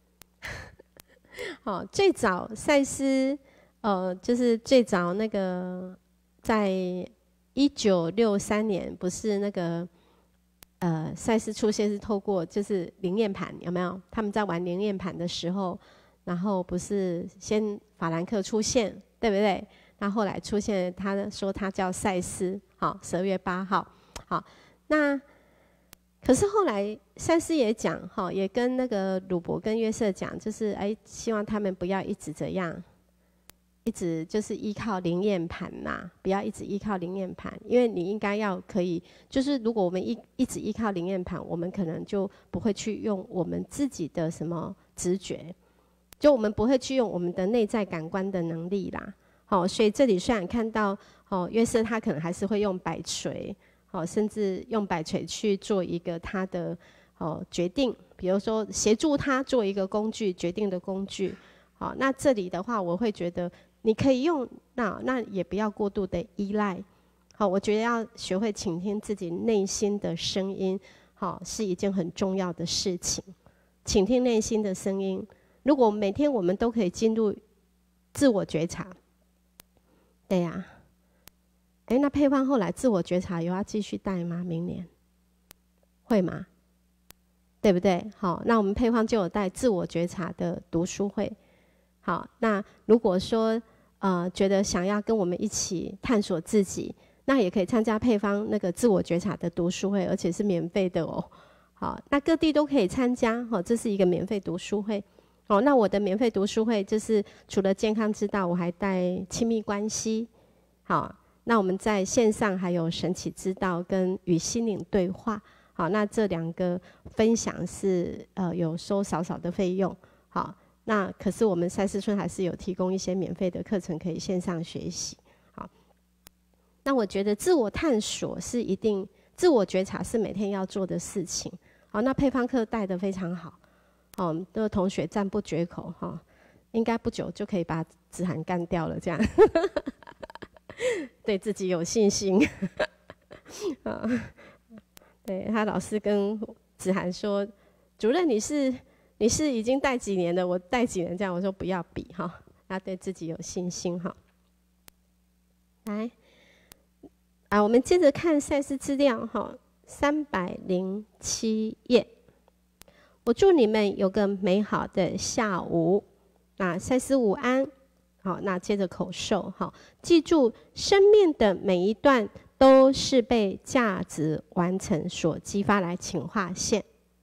好，最早赛斯，呃，就是最早那个，在一九六三年，不是那个，呃，赛斯出现是透过就是灵验盘，有没有？他们在玩灵验盘的时候，然后不是先法兰克出现，对不对？那后来出现，他说他叫赛斯，好，十二月八号，好，那可是后来赛斯也讲，哈，也跟那个鲁伯跟约瑟讲，就是哎，希望他们不要一直这样，一直就是依靠灵验盘呐，不要一直依靠灵验盘，因为你应该要可以，就是如果我们一一直依靠灵验盘，我们可能就不会去用我们自己的什么直觉，就我们不会去用我们的内在感官的能力啦。好、哦，所以这里虽然看到哦，约瑟他可能还是会用摆锤，哦，甚至用摆锤去做一个他的哦决定，比如说协助他做一个工具决定的工具。好、哦，那这里的话，我会觉得你可以用，那那也不要过度的依赖。好、哦，我觉得要学会倾听自己内心的声音，好、哦，是一件很重要的事情。倾听内心的声音，如果每天我们都可以进入自我觉察。对呀、啊，哎，那配方后来自我觉察有要继续带吗？明年会吗？对不对？好，那我们配方就有带自我觉察的读书会。好，那如果说呃觉得想要跟我们一起探索自己，那也可以参加配方那个自我觉察的读书会，而且是免费的哦。好，那各地都可以参加。好，这是一个免费读书会。哦，那我的免费读书会就是除了健康之道，我还带亲密关系。好，那我们在线上还有神奇之道跟与心灵对话。好，那这两个分享是呃有收少少的费用。好，那可是我们赛斯村还是有提供一些免费的课程可以线上学习。好，那我觉得自我探索是一定，自我觉察是每天要做的事情。 好，那配方课带得非常好，哦，那个同学赞不绝口哈、哦，应该不久就可以把子涵干掉了，这样，对自己有信心。啊，对他老师跟子涵说，主任你是你是已经带几年了，我带几年这样，我说不要比哈，要对自己有信心哈。来，啊，我们接着看赛事资料哈，三百零七页。我祝你们有个美好的下午。那赛斯午安。好，那接着口授哈，记住生命的每一段都是被价值完成所激发来，请划线。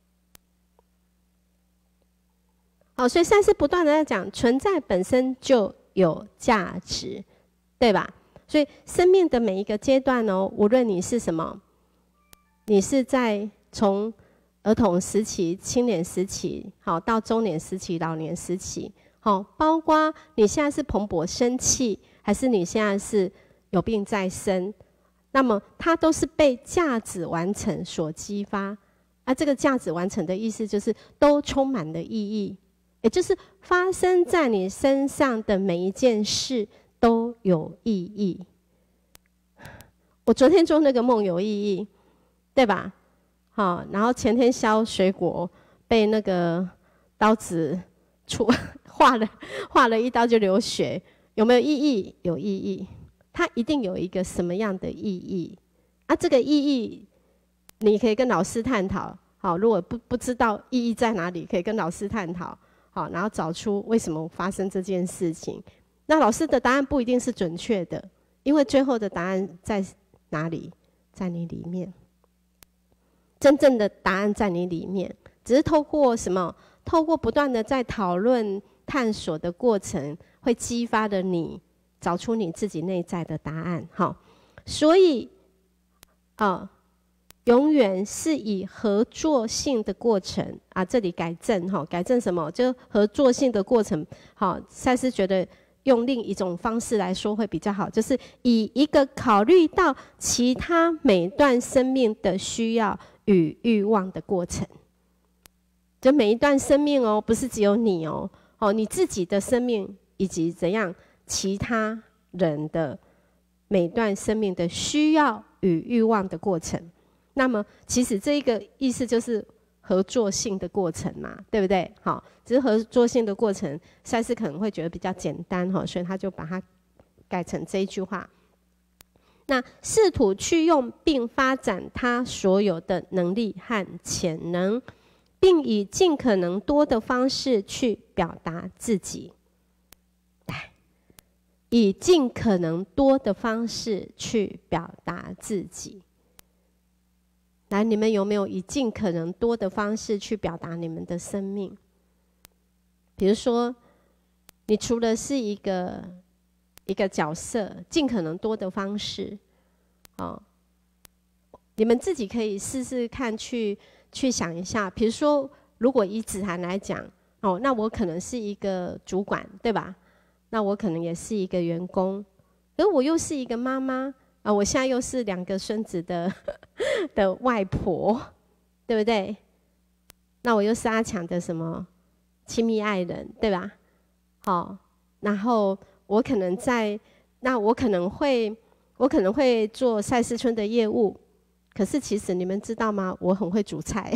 好，所以赛斯不断的在讲，存在本身就有价值，对吧？所以生命的每一个阶段哦，无论你是什么，你是在从儿童时期、青年时期，好到中年时期、老年时期，好，包括你现在是蓬勃生气，还是你现在是有病在身，那么它都是被价值完成所激发。啊，这个价值完成的意思就是都充满了意义，也就是发生在你身上的每一件事都有意义。我昨天做那个梦有意义，对吧？好，然后前天削水果被那个刀子戳划了，划了一刀就流血，有没有意义？有意义，它一定有一个什么样的意义啊？这个意义你可以跟老师探讨。好，如果不不知道意义在哪里，可以跟老师探讨。好，然后找出为什么发生这件事情。那老师的答案不一定是准确的，因为最后的答案在哪里？在你里面。真正的答案在你里面，只是透过什么？透过不断的在讨论、探索的过程，会激发了你找出你自己内在的答案。好，所以，哦，永远是以合作性的过程啊，这里改正哈，改正什么？就合作性的过程。好，赛斯觉得用另一种方式来说会比较好，就是以一个考虑到其他每段生命的需要与欲望的过程。就每一段生命哦，不是只有你哦，哦，你自己的生命以及怎样其他人的每段生命的需要与欲望的过程。那么，其实这一个意思就是合作性的过程嘛，对不对？好，只是合作性的过程，赛斯可能会觉得比较简单哈，所以他就把它改成这一句话。那试图去用并发展他所有的能力和潜能，并以尽可能多的方式去表达自己。来，以尽可能多的方式去表达自己。来，你们有没有以尽可能多的方式去表达你们的生命？比如说，你除了是一个一个角色，尽可能多的方式，哦，你们自己可以试试看去去想一下。比如说，如果以子涵来讲，哦，那我可能是一个主管，对吧？那我可能也是一个员工，而我又是一个妈妈。啊，我现在又是两个孙子的的外婆，对不对？那我又是阿强的什么亲密爱人，对吧？好，然后我可能在，那我可能会，我可能会做赛斯村的业务，可是其实你们知道吗？我很会煮菜，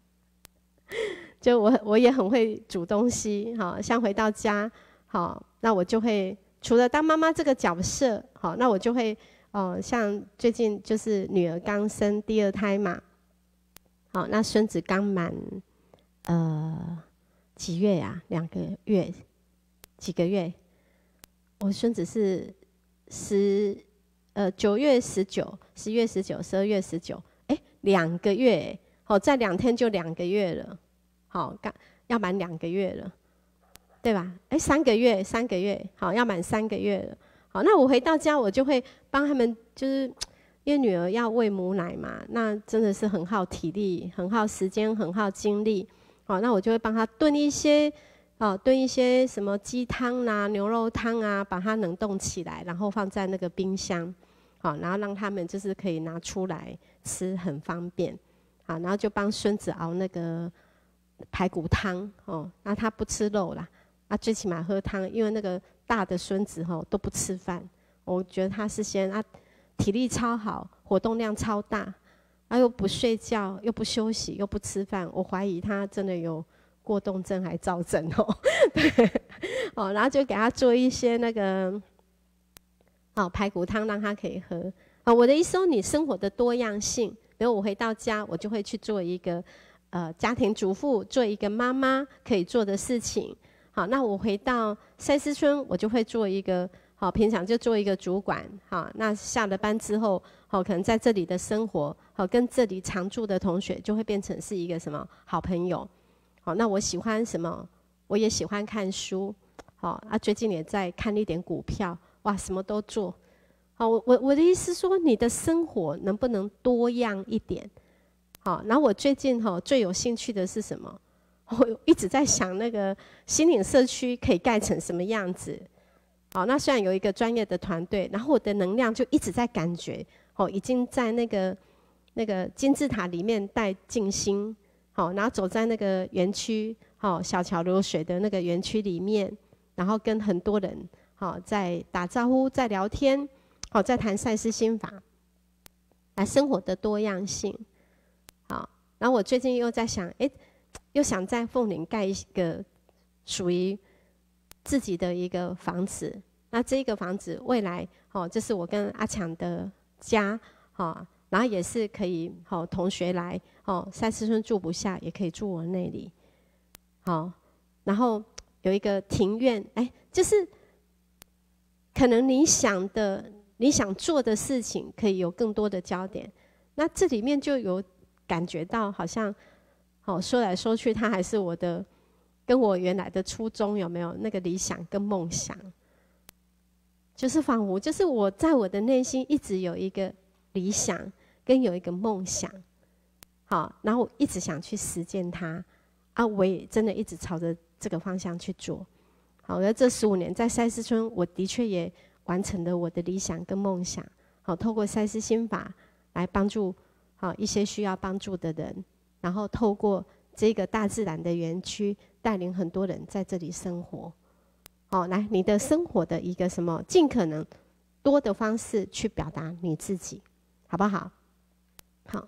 就我我也很会煮东西。好，像回到家，好，那我就会除了当妈妈这个角色，好，那我就会。哦，像最近就是女儿刚生第二胎嘛，好，那孙子刚满呃几月呀、啊？两个月，几个月？我孙子是十呃九月十九，十月十九，十二月十九，哎，两个月，好，再两天就两个月了，好，刚要满两个月了，对吧？哎，三个月，三个月，好，要满三个月了。好，那我回到家，我就会帮他们，就是因为女儿要喂母奶嘛，那真的是很耗体力、很耗时间、很耗精力。好，那我就会帮她炖一些，哦，炖一些什么鸡汤啦、牛肉汤啊，把它冷冻起来，然后放在那个冰箱，好，然后让他们就是可以拿出来吃，很方便。 好，然后就帮孙子熬那个排骨汤哦，那他不吃肉啦，啊，最起码喝汤，因为那个大的孙子吼都不吃饭，我觉得他是先啊，体力超好，活动量超大，啊又不睡觉，又不休息，又不吃饭，我怀疑他真的有过动症还躁症哦，对，哦，然后就给他做一些那个哦排骨汤让他可以喝，啊，我的意思说你生活的多样性。比如我回到家，我就会去做一个，呃，家庭主妇，做一个妈妈可以做的事情。好，那我回到赛斯村，我就会做一个，好，平常就做一个主管。好，那下了班之后，好，可能在这里的生活，好，跟这里常住的同学就会变成是一个什么好朋友。好，那我喜欢什么？我也喜欢看书。好，啊，最近也在看一点股票，哇，什么都做。好，我我我的意思说，你的生活能不能多样一点？好，然后我最近哈最有兴趣的是什么？我一直在想那个心灵社区可以盖成什么样子。好，那虽然有一个专业的团队，然后我的能量就一直在感觉，哦，已经在那个那个金字塔里面带静心，好，然后走在那个园区，好，小桥流水的那个园区里面，然后跟很多人好在打招呼，在聊天。好，在谈赛斯心法，来生活的多样性。好，然后我最近又在想，哎，又想在凤林盖一个属于自己的一个房子。那这个房子未来，哦，这是我跟阿强的家，哦，然后也是可以，哦，同学来，哦，赛斯村住不下，也可以住我那里。好，然后有一个庭院，哎，就是可能你想的。你想做的事情可以有更多的焦点，那这里面就有感觉到好像，哦，说来说去，它还是我的，跟我原来的初衷有没有那个理想跟梦想？就是仿佛就是我在我的内心一直有一个理想跟有一个梦想，好，然后我一直想去实践它，啊，我也真的一直朝着这个方向去做，好，而这十五年在赛斯村，我的确也。完成了我的理想跟梦想，好，透过赛斯心法来帮助好一些需要帮助的人，然后透过这个大自然的园区，带领很多人在这里生活。好，来你的生活的一个什么，尽可能多的方式去表达你自己，好不好？好，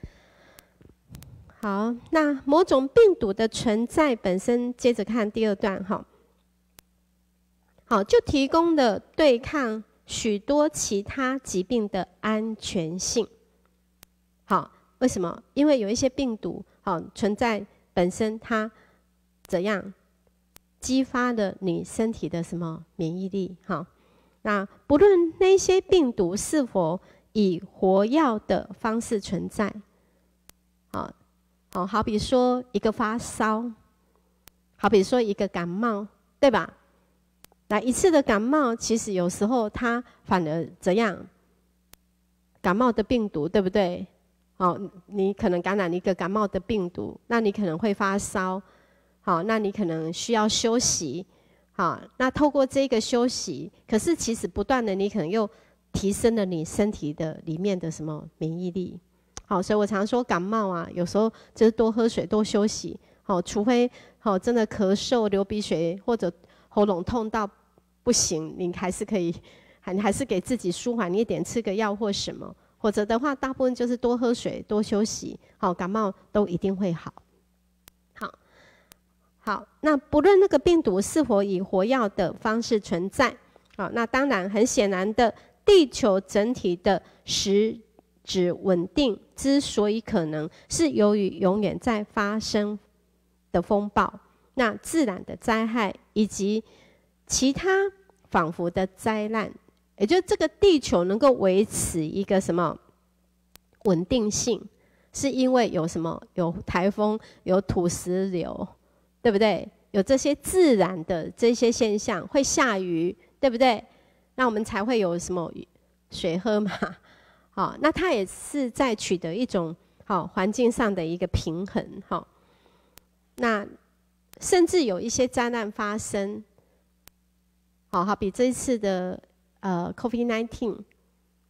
好，那某种病毒的存在本身，接着看第二段哈。好，就提供了对抗许多其他疾病的安全性。好，为什么？因为有一些病毒，好存在本身，它怎样激发了你身体的什么免疫力？好，那不论那些病毒是否以活药的方式存在，好，好，好比说一个发烧，好比说一个感冒，对吧？来一次的感冒，其实有时候它反而怎样？感冒的病毒，对不对？哦，你可能感染一个感冒的病毒，那你可能会发烧，好，那你可能需要休息，好，那透过这个休息，可是其实不断的，你可能又提升了你身体的里面的什么免疫力，好，所以我常说感冒啊，有时候就是多喝水，多休息，好，除非好真的咳嗽、流鼻水或者。喉咙痛到不行，你还是可以，还还是给自己舒缓一点，吃个药或什么，或者的话，大部分就是多喝水、多休息，好，感冒都一定会好。好，好，那不论那个病毒是否以活药的方式存在，好，那当然很显然的，地球整体的实质稳定之所以可能，是由于永远在发生的风暴。那自然的灾害以及其他仿佛的灾难，也就是这个地球能够维持一个什么稳定性，是因为有什么？有台风，有土石流，对不对？有这些自然的这些现象，会下雨，对不对？那我们才会有什么水喝嘛？好，那它也是在取得一种好环境上的一个平衡，好，那。甚至有一些灾难发生，好，好比这一次的呃 COVID 十九，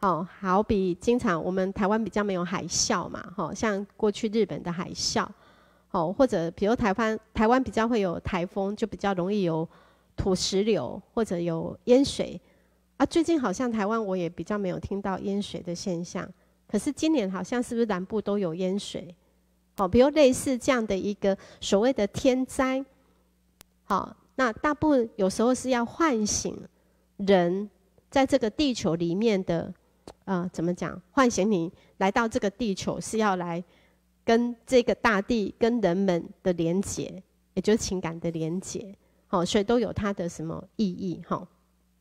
哦，好比经常我们台湾比较没有海啸嘛，哈、哦，像过去日本的海啸，哦，或者比如台湾台湾比较会有台风，就比较容易有土石流或者有淹水。啊，最近好像台湾我也比较没有听到淹水的现象，可是今年好像是不是南部都有淹水？哦，比如类似这样的一个所谓的天灾，好、哦，那大部分有时候是要唤醒人在这个地球里面的。呃，怎么讲？唤醒你来到这个地球，是要来跟这个大地、跟人们的连结，也就是情感的连结。好、哦，所以都有它的什么意义？哈、哦。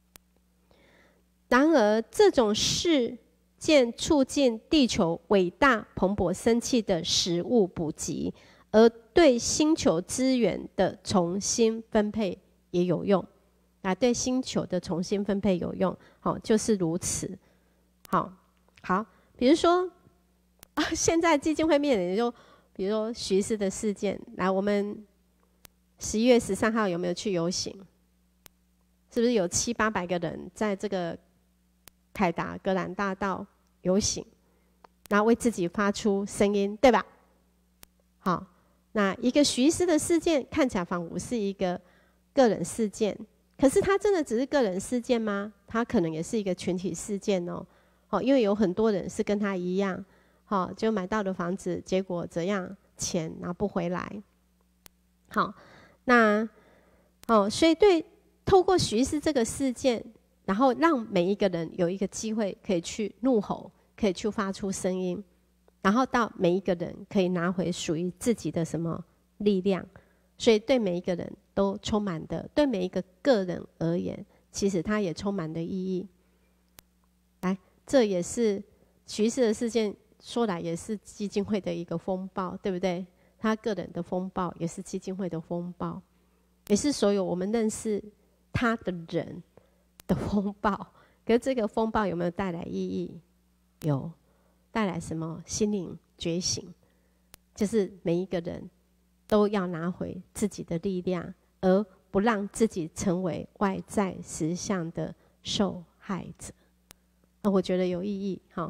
然而，这种事件促进地球伟大蓬勃生气的食物补给，而对星球资源的重新分配也有用。啊，对星球的重新分配有用。好、哦，就是如此。好，好，比如说啊，现在基金会面临就，比如说徐氏的事件，来，我们十一月十三号有没有去游行？是不是有七八百个人在这个凯达格兰大道游行，然后为自己发出声音，对吧？好，那一个徐氏的事件看起来仿佛是一个个人事件，可是它真的只是个人事件吗？它可能也是一个群体事件哦。哦，因为有很多人是跟他一样，好、哦，就买到了房子，结果怎样，钱拿不回来。好，那哦，所以对，透过徐氏这个事件，然后让每一个人有一个机会可以去怒吼，可以去发出声音，然后到每一个人可以拿回属于自己的什么力量。所以对每一个人都充满的，对每一个个人而言，其实它也充满的意义。来。这也是徐氏的事件，说来也是基金会的一个风暴，对不对？他个人的风暴也是基金会的风暴，也是所有我们认识他的人的风暴。可是这个风暴有没有带来意义？有，带来什么？心灵觉醒，就是每一个人都要拿回自己的力量，而不让自己成为外在实相的受害者。哦，我觉得有意义，哈。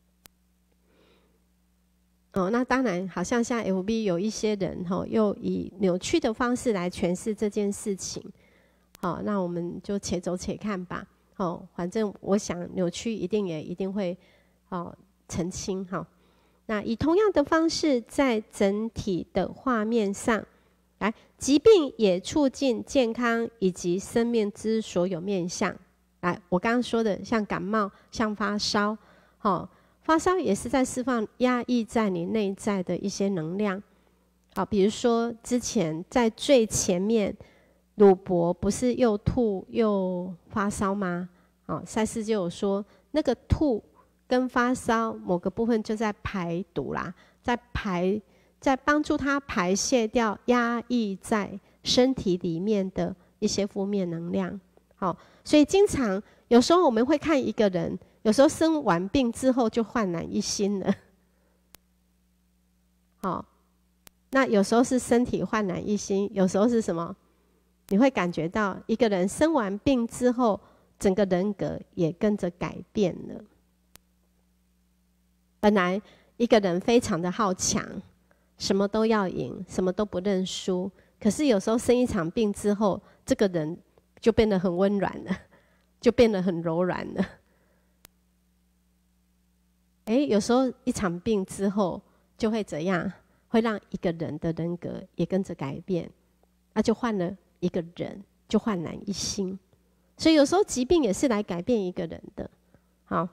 哦，那当然，好像像 F B 有一些人哈，又以扭曲的方式来诠释这件事情。好，那我们就且走且看吧。哦，反正我想扭曲一定也一定会哦澄清哈。那以同样的方式，在整体的画面上，来，疾病也促进健康以及生命之所有面向。来，我刚刚说的，像感冒，像发烧，哦，发烧也是在释放压抑在你内在的一些能量。好，比如说之前在最前面，鲁伯不是又吐又发烧吗？哦，赛斯就有说，那个吐跟发烧某个部分就在排毒啦，在排，在帮助他排泄掉压抑在身体里面的一些负面能量。好，所以经常有时候我们会看一个人，有时候生完病之后就焕然一新了。好，那有时候是身体焕然一新，有时候是什么？你会感觉到一个人生完病之后，整个人格也跟着改变了。本来一个人非常的好强，什么都要赢，什么都不认输，可是有时候生一场病之后，这个人就变得很温软了，就变得很柔软了。哎，有时候一场病之后就会怎样？会让一个人的人格也跟着改变，那就换了一个人，就焕然一新。所以有时候疾病也是来改变一个人的。好，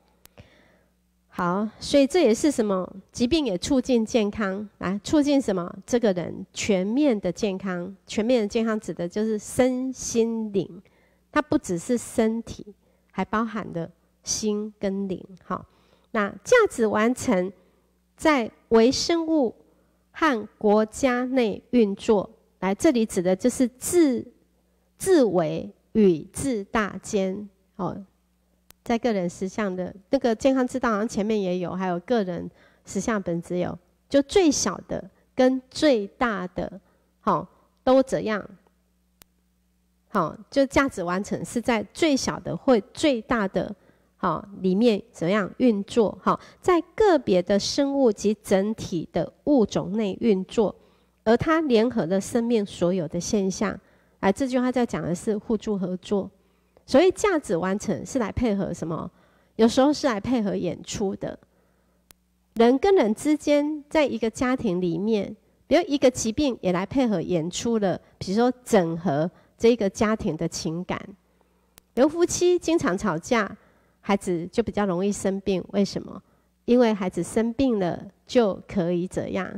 好，所以这也是什么？疾病也促进健康，来促进什么？这个人全面的健康。全面的健康指的就是身心灵，它不只是身体，还包含了心跟灵。好，那价值完成在微生物和国家内运作。来，这里指的就是自自为与自大间。哦。在个人实相的那个健康之道，好像前面也有，还有个人实相本质有，就最小的跟最大的，好、哦、都怎样？好、哦，就价值完成是在最小的或最大的， 好，里面怎样运作？好，在个别的生物及整体的物种内运作，而它联合了生命所有的现象。哎，这句话在讲的是互助合作。所以价值完成是来配合什么？有时候是来配合演出的。人跟人之间，在一个家庭里面，比如一个疾病也来配合演出了，比如说整合这个家庭的情感。比如夫妻经常吵架，孩子就比较容易生病，为什么？因为孩子生病了就可以怎样？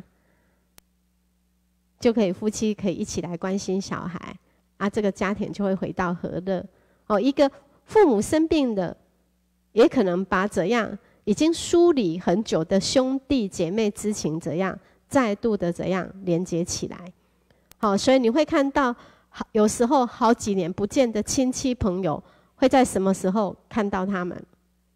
就可以夫妻可以一起来关心小孩啊，这个家庭就会回到和乐。哦，一个父母生病了，也可能把怎样已经疏离很久的兄弟姐妹之情怎样再度的怎样连接起来。好，所以你会看到，有时候好几年不见的亲戚朋友。会在什么时候看到他们？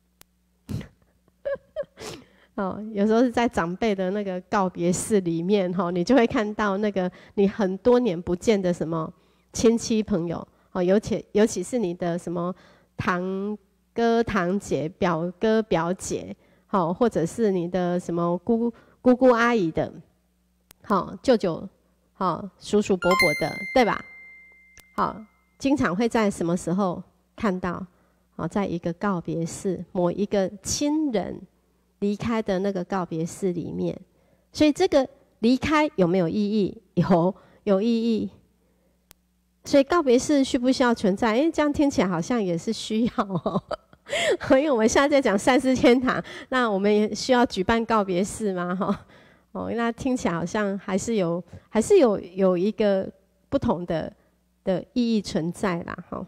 哦，有时候是在长辈的那个告别式里面，哈、哦，你就会看到那个你很多年不见的什么亲戚朋友，哦，尤其尤其是你的什么堂哥堂姐、表哥表姐，好、哦，或者是你的什么姑姑姑阿姨的，好、哦，舅舅，好、哦，叔叔伯伯的，对吧？好、哦，经常会在什么时候？看到，哦，在一个告别式，某一个亲人离开的那个告别式里面，所以这个离开有没有意义？有，有意义。所以告别式需不需要存在？因为这样听起来好像也是需要哦。因为我们现在在讲三世天堂，那我们也需要举办告别式吗？哈，哦，那听起来好像还是有，还是有有一个不同的的意义存在啦，哈。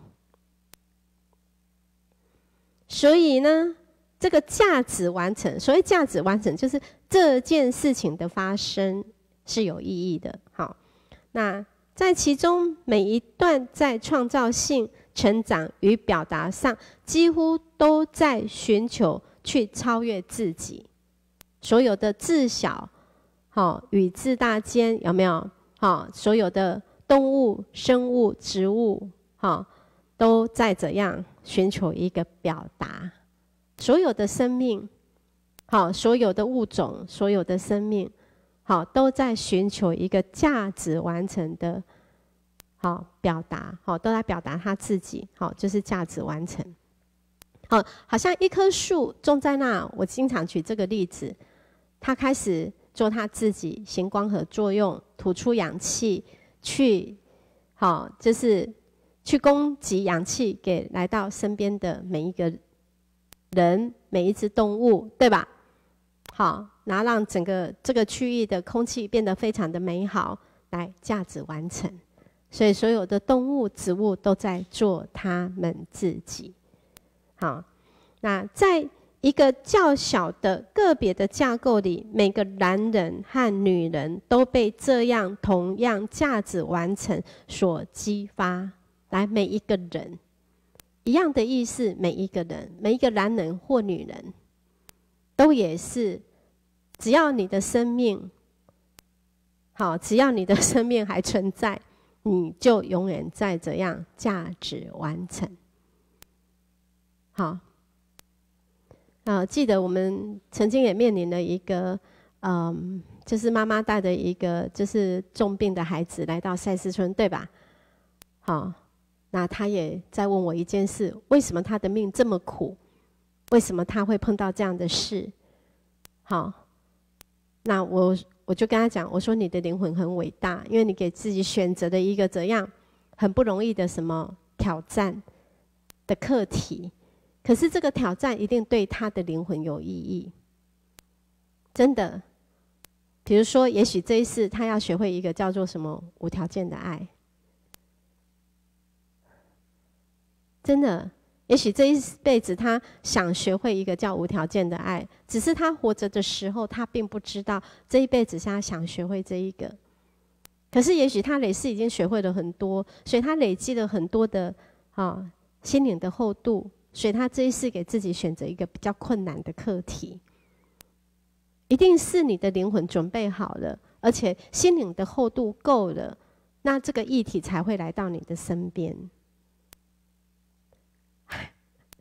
所以呢，这个价值完成，所谓价值完成，就是这件事情的发生是有意义的。好，那在其中每一段在创造性、成长与表达上，几乎都在寻求去超越自己。所有的自小，好与自大间有没有？好，所有的动物、生物、植物，好。都在怎样寻求一个表达？所有的生命，好，所有的物种，所有的生命，好，都在寻求一个价值完成的，好表达，好，都在表达他自己，好，就是价值完成。好，好像一棵树种在那，我经常举这个例子，它开始做它自己，行光合作用，吐出氧气，去，好，就是。去供给氧气给来到身边的每一个人、每一只动物，对吧？好，然后让整个这个区域的空气变得非常的美好，来价值完成。所以所有的动物、植物都在做他们自己。好，那在一个较小的个别的架构里，每个男人和女人都被这样同样价值完成所激发。来，每一个人一样的意思，每一个人，每一个男人或女人，都也是，只要你的生命，好，只要你的生命还存在，你就永远在怎样价值完成。好，啊，记得我们曾经也面临了一个，嗯，就是妈妈带的一个就是重病的孩子来到赛斯村，对吧？好。那他也在问我一件事：为什么他的命这么苦？为什么他会碰到这样的事？好，那我我就跟他讲，我说你的灵魂很伟大，因为你给自己选择了一个怎样很不容易的什么挑战的课题，可是这个挑战一定对他的灵魂有意义，真的。比如说，也许这一世他要学会一个叫做什么无条件的爱。真的，也许这一辈子他想学会一个叫无条件的爱，只是他活着的时候，他并不知道这一辈子是他想学会这一个。可是也许他累世已经学会了很多，所以他累积了很多的啊心灵的厚度，所以他这一世给自己选择一个比较困难的课题。一定是你的灵魂准备好了，而且心灵的厚度够了，那这个议题才会来到你的身边。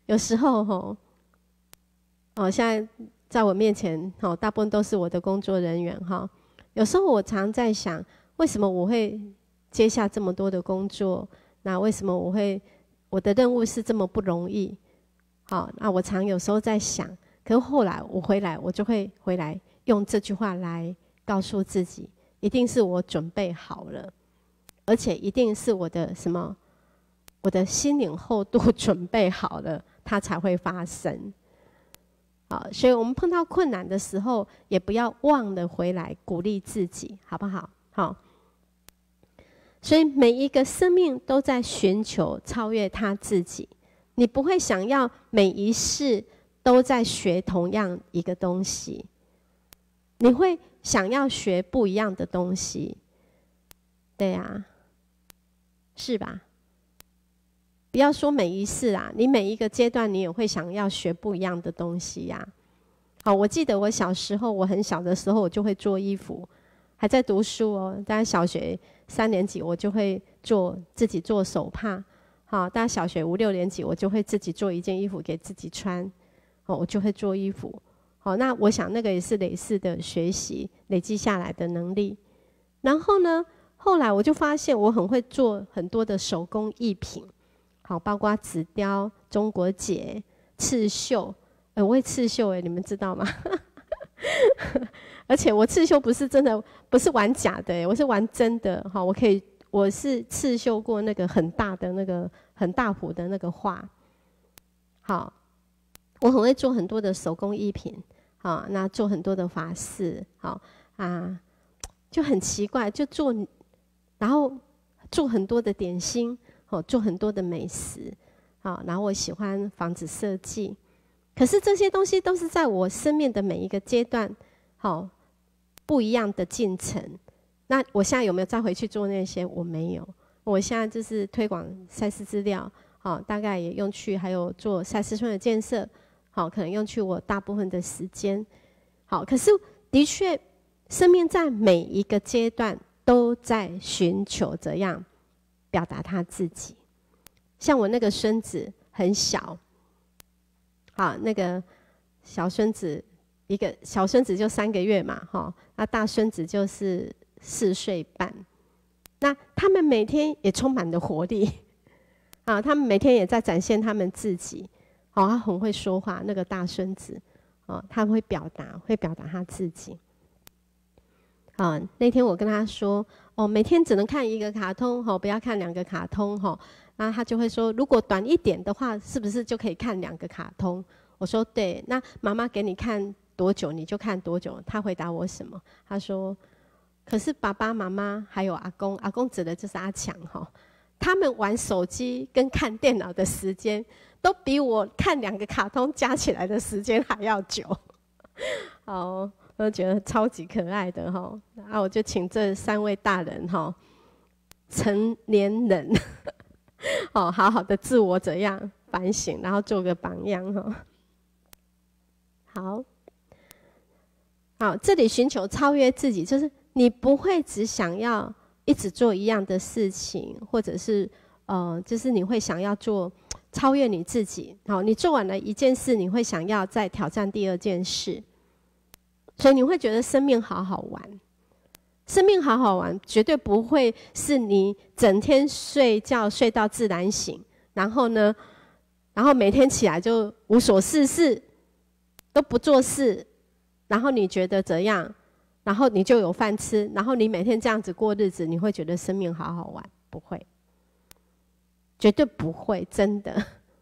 有时候吼，哦，现在在我面前，哦，大部分都是我的工作人员哈。有时候我常在想，为什么我会接下这么多的工作？那为什么我会我的任务是这么不容易？好，那我常有时候在想，可是后来我回来，我就会回来用这句话来告诉自己，一定是我准备好了，而且一定是我的什么，我的心灵厚度准备好了，它才会发生。好，所以我们碰到困难的时候，也不要忘了回来鼓励自己，好不好？好。所以每一个生命都在寻求超越他自己，你不会想要每一世都在学同样一个东西，你会想要学不一样的东西，对呀，是吧？不要说每一世啊，你每一个阶段你也会想要学不一样的东西呀。好，我记得我小时候，我很小的时候我就会做衣服，还在读书哦，大概小学三年级我就会做自己做手帕，好，大概小学五六年级我就会自己做一件衣服给自己穿，哦，我就会做衣服，好，那我想那个也是累世的学习累积下来的能力。然后呢，后来我就发现我很会做很多的手工艺品，好，包括纸雕、中国结、刺绣，呃，我会刺绣哎，你们知道吗？而且我刺绣不是真的，不是玩假的，我是玩真的哈。我可以，我是刺绣过那个很大的那个很大幅的那个画。好，我很会做很多的手工艺品，好，那做很多的法事，好啊，就很奇怪，就做，然后做很多的点心，哦，做很多的美食，好，然后我喜欢房子设计。可是这些东西都是在我生命的每一个阶段，好，不一样的进程。那我现在有没有再回去做那些？我没有。我现在就是推广赛斯资料，好，大概也用去，还有做赛斯村的建设，好，可能用去我大部分的时间。好，可是的确，生命在每一个阶段都在寻求怎样表达他自己。像我那个孙子很小。好，那个小孙子，一个小孙子就三个月嘛，哈，那大孙子就是四岁半。那他们每天也充满了活力，啊，他们每天也在展现他们自己。哦，他很会说话，那个大孙子，哦，他会表达，会表达他自己。啊，那天我跟他说，哦，每天只能看一个卡通，哈，不要看两个卡通，哈。那他就会说，如果短一点的话，是不是就可以看两个卡通？我说对。那妈妈给你看多久，你就看多久。他回答我什么？他说，可是爸爸妈妈还有阿公，阿公指的就是阿强哈，他们玩手机跟看电脑的时间，都比我看两个卡通加起来的时间还要久。好，我就觉得超级可爱的哈。啊，我就请这三位大人哈，成年人。哦，好好的自我怎样反省，然后做个榜样哈。好，好，这里寻求超越自己，就是你不会只想要一直做一样的事情，或者是呃，就是你会想要做超越你自己。好，你做完了一件事，你会想要再挑战第二件事，所以你会觉得生命好好玩。生命好好玩，绝对不会是你整天睡觉睡到自然醒，然后呢，然后每天起来就无所事事，都不做事，然后你觉得怎样？然后你就有饭吃，然后你每天这样子过日子，你会觉得生命好好玩？不会，绝对不会，真的。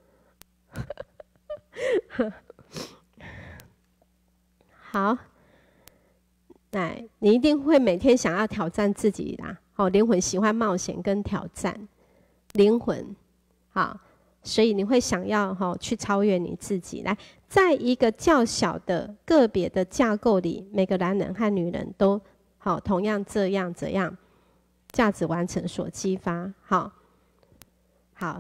好。哎，你一定会每天想要挑战自己啦。哦，灵魂喜欢冒险跟挑战，灵魂，好，所以你会想要哈、哦、去超越你自己。来，在一个较小的个别的架构里，每个男人和女人都好、哦、同样这样怎样，价值完成所激发。好，好，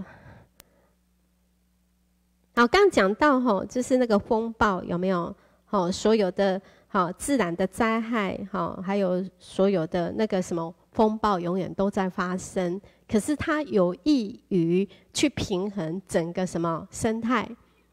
好，刚刚讲到哈、哦，就是那个风暴有没有？哦，所有的。好，自然的灾害，好，还有所有的那个什么风暴，永远都在发生。可是它有益于去平衡整个什么生态，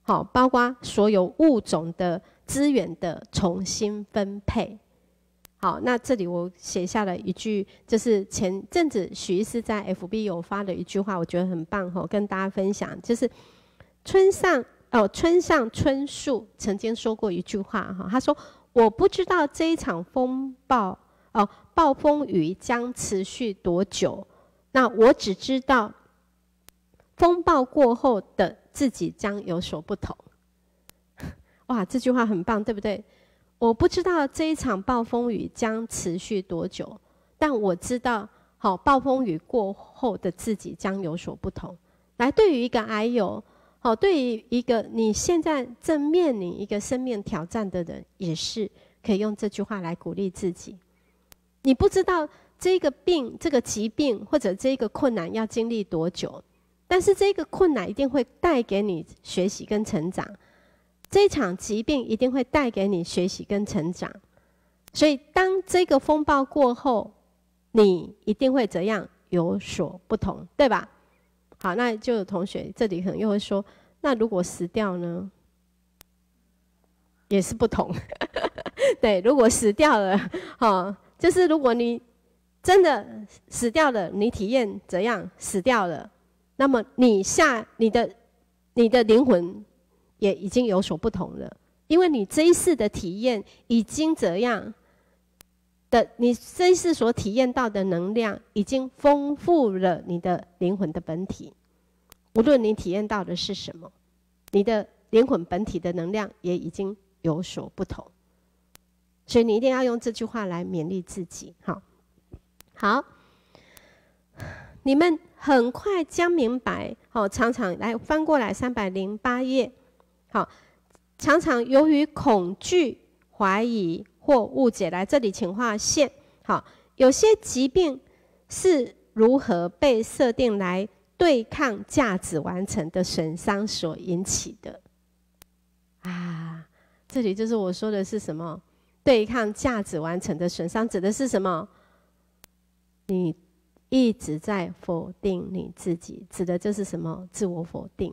好，包括所有物种的资源的重新分配。好，那这里我写下了一句，就是前阵子许医师在 F B 有发的一句话，我觉得很棒哈，跟大家分享，就是村上哦，村上春树曾经说过一句话哈，他说：“我不知道这一场风暴哦，暴风雨将持续多久，那我只知道风暴过后的自己将有所不同。”哇，这句话很棒，对不对？我不知道这一场暴风雨将持续多久，但我知道，好，暴风雨过后的自己将有所不同。来，对于一个癌友，好，对于一个你现在正面临一个生命挑战的人，也是可以用这句话来鼓励自己。你不知道这个病、这个疾病或者这个困难要经历多久，但是这个困难一定会带给你学习跟成长。这一场疾病一定会带给你学习跟成长，所以当这个风暴过后，你一定会怎样有所不同，对吧？好，那就有同学这里可能又会说，那如果死掉呢？也是不同。对，如果死掉了，哦，就是如果你真的死掉了，你体验怎样死掉了，那么你下你的你的灵魂也已经有所不同了，因为你这一世的体验已经怎样的，你这一世所体验到的能量已经丰富了你的灵魂的本体。无论你体验到的是什么，你的灵魂本体的能量也已经有所不同。所以你一定要用这句话来勉励自己。好，好，你们很快将明白。好，常常来翻过来三百零八页。好，常常由于恐惧、怀疑或误解，来这里请划线。好，有些疾病是如何被设定来对抗价值完成的损伤所引起的？啊，这里就是我说的是什么？对抗价值完成的损伤指的是什么？你一直在否定你自己，指的就是什么？自我否定。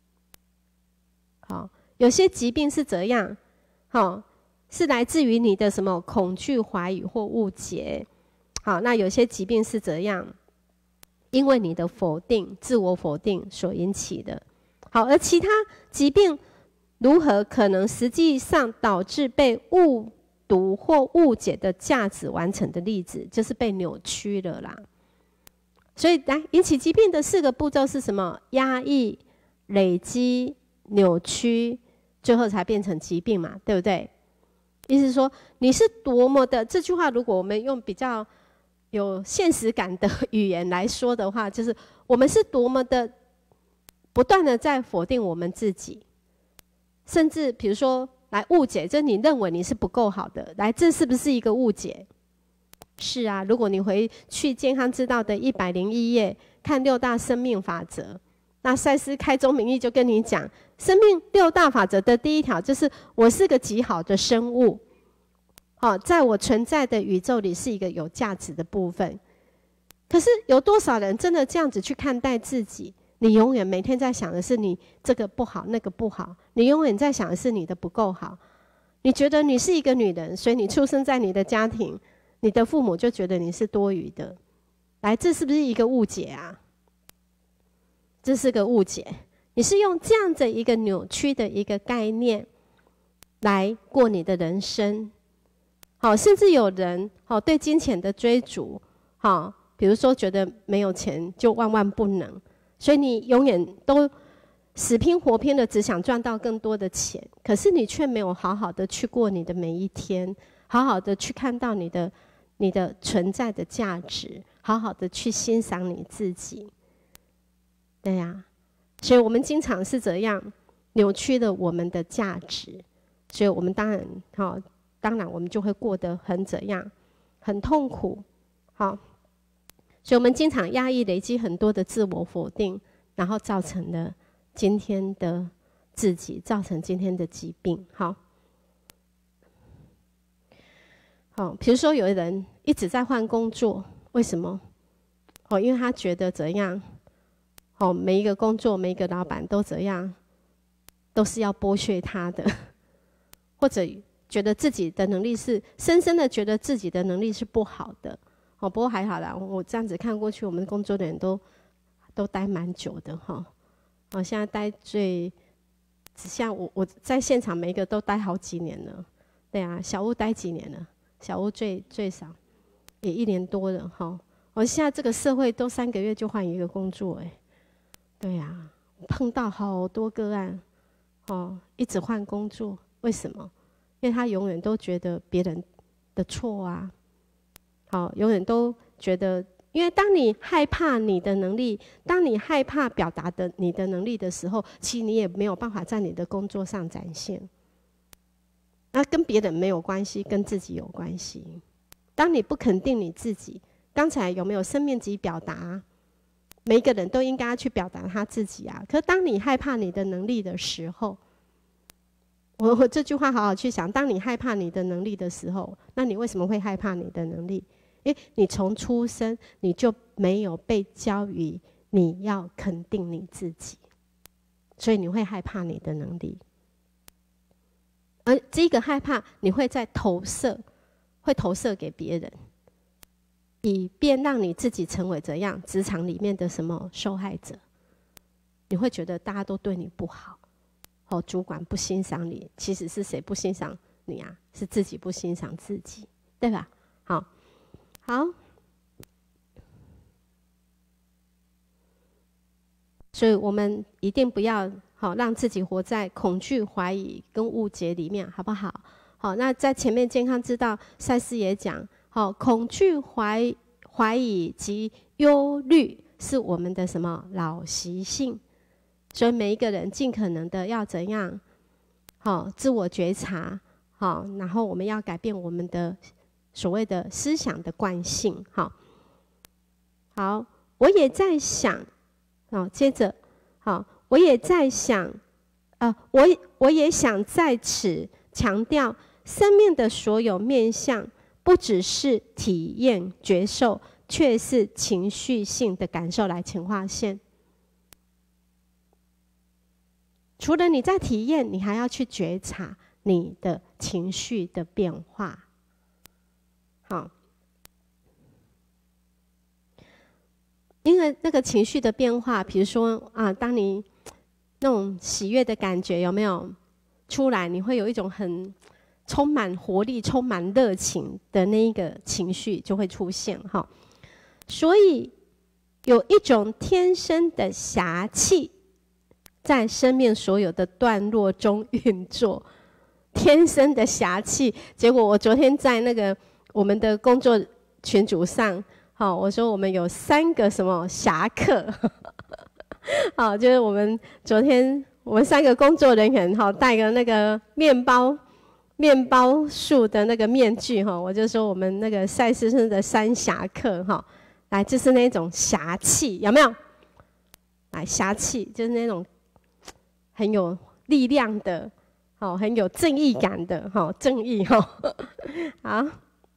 好，有些疾病是怎样？好，是来自于你的什么恐惧、怀疑或误解。好，那有些疾病是怎样？因为你的否定、自我否定所引起的。好，而其他疾病如何可能实际上导致被误读或误解的价值完成的例子，就是被扭曲了啦。所以，来引起疾病的四个步骤是什么？压抑、累积、扭曲，最后才变成疾病嘛，对不对？意思是说，你是多么的这句话，如果我们用比较有现实感的语言来说的话，就是我们是多么的不断的在否定我们自己，甚至比如说来误解，就是你认为你是不够好的，来，这是不是一个误解？是啊，如果你回去健康之道的一百零一页看六大生命法则，那赛斯开宗明义就跟你讲，生命六大法则的第一条就是我是个极好的生物，好，在我存在的宇宙里是一个有价值的部分。可是有多少人真的这样子去看待自己？你永远每天在想的是你这个不好那个不好，你永远在想的是你的不够好。你觉得你是一个女人，所以你出生在你的家庭，你的父母就觉得你是多余的。来，这是不是一个误解啊？这是个误解。你是用这样的一个扭曲的一个概念来过你的人生。好，甚至有人好对金钱的追逐，好，比如说觉得没有钱就万万不能，所以你永远都死拼活拼的只想赚到更多的钱，可是你却没有好好的去过你的每一天，好好的去看到你的你的存在的价值，好好的去欣赏你自己。对呀、啊，所以我们经常是怎样扭曲了我们的价值，所以我们当然好，当然我们就会过得很怎样，很痛苦。好，所以我们经常压抑累积很多的自我否定，然后造成了今天的自己，造成今天的疾病。好，好，比如说有人一直在换工作，为什么？哦，因为他觉得怎样？哦，每一个工作，每一个老板都怎样， 都是要剥削他的，或者觉得自己的能力是深深的觉得自己的能力是不好的。哦，不过还好啦，我这样子看过去，我们工作的人都都待蛮久的哈。哦，现在待最，像我我在现场每一个都待好几年了。对啊，小屋待几年了？小屋最最少也一年多了哈。我现在这个社会都三个月就换一个工作哎。对啊，碰到好多个案，哦，一直换工作，为什么？因为他永远都觉得别人的错啊。好，永远都觉得，因为当你害怕你的能力，当你害怕表达的你的能力的时候，其实你也没有办法在你的工作上展现。那跟别人没有关系，跟自己有关系。当你不肯定你自己，刚才有没有生命级表达？每一个人都应该去表达他自己啊。可当你害怕你的能力的时候，我我这句话好好去想，当你害怕你的能力的时候，那你为什么会害怕你的能力？因为你从出生你就没有被教育你要肯定你自己，所以你会害怕你的能力。而这个害怕你会在投射，会投射给别人，以便让你自己成为怎样职场里面的什么受害者。你会觉得大家都对你不好，哦，主管不欣赏你，其实是谁不欣赏你啊？是自己不欣赏自己，对吧？好，好，所以我们一定不要好让自己活在恐惧、怀疑跟误解里面，好不好？好，那在前面健康之道，赛斯也讲，好，恐惧、怀怀疑及忧虑是我们的什么老习性。所以每一个人尽可能的要怎样？好，自我觉察，好，然后我们要改变我们的所谓的思想的惯性，好。好，我也在想，好，接着，好，我也在想，呃，我我也想在此强调，生命的所有面向，不只是体验觉受，却是情绪性的感受。来，请划线。除了你在体验，你还要去觉察你的情绪的变化。好，因为那个情绪的变化，比如说啊，当你那种喜悦的感觉有没有出来，你会有一种很充满活力、充满热情的那一个情绪就会出现哈。所以有一种天生的侠气。在生命所有的段落中运作，天生的侠气。结果我昨天在那个我们的工作群组上，好，我说我们有三个什么侠客，好，就是我们昨天我们三个工作人员，好，戴个那个面包面包树的那个面具，哈，我就说我们那个赛斯生的三侠客，哈，来，就是那种侠气，有没有？来，侠气就是那种。很有力量的，好，很有正义感的，好，正义哈，好，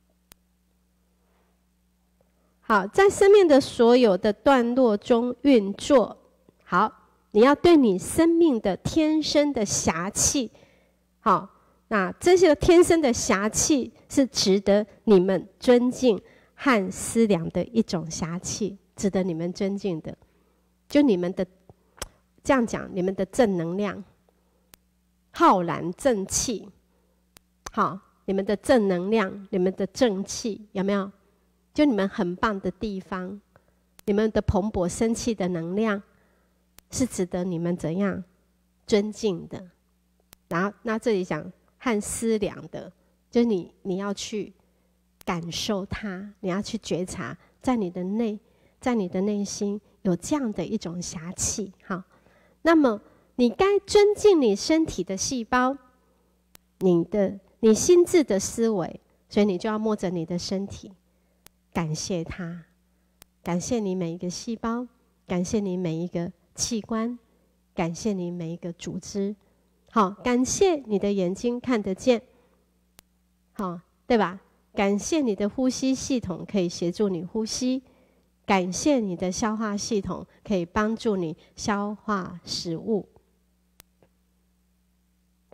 好，在生命的所有的段落中运作。好，你要对你生命的天生的侠气，好，那这些天生的侠气是值得你们尊敬和思量的一种侠气，值得你们尊敬的，就你们的。这样讲，你们的正能量、浩然正气，好，你们的正能量、你们的正气有没有？就你们很棒的地方，你们的蓬勃生气的能量，是值得你们怎样尊敬的。然后，那这里讲和思量的，就是你你要去感受它，你要去觉察，在你的内，在你的内心有这样的一种侠气，好。那么，你该尊敬你身体的细胞，你的你心智的思维，所以你就要摸着你的身体，感谢它，感谢你每一个细胞，感谢你每一个器官，感谢你每一个组织，好，感谢你的眼睛看得见，好，对吧？感谢你的呼吸系统可以协助你呼吸。感谢你的消化系统可以帮助你消化食物。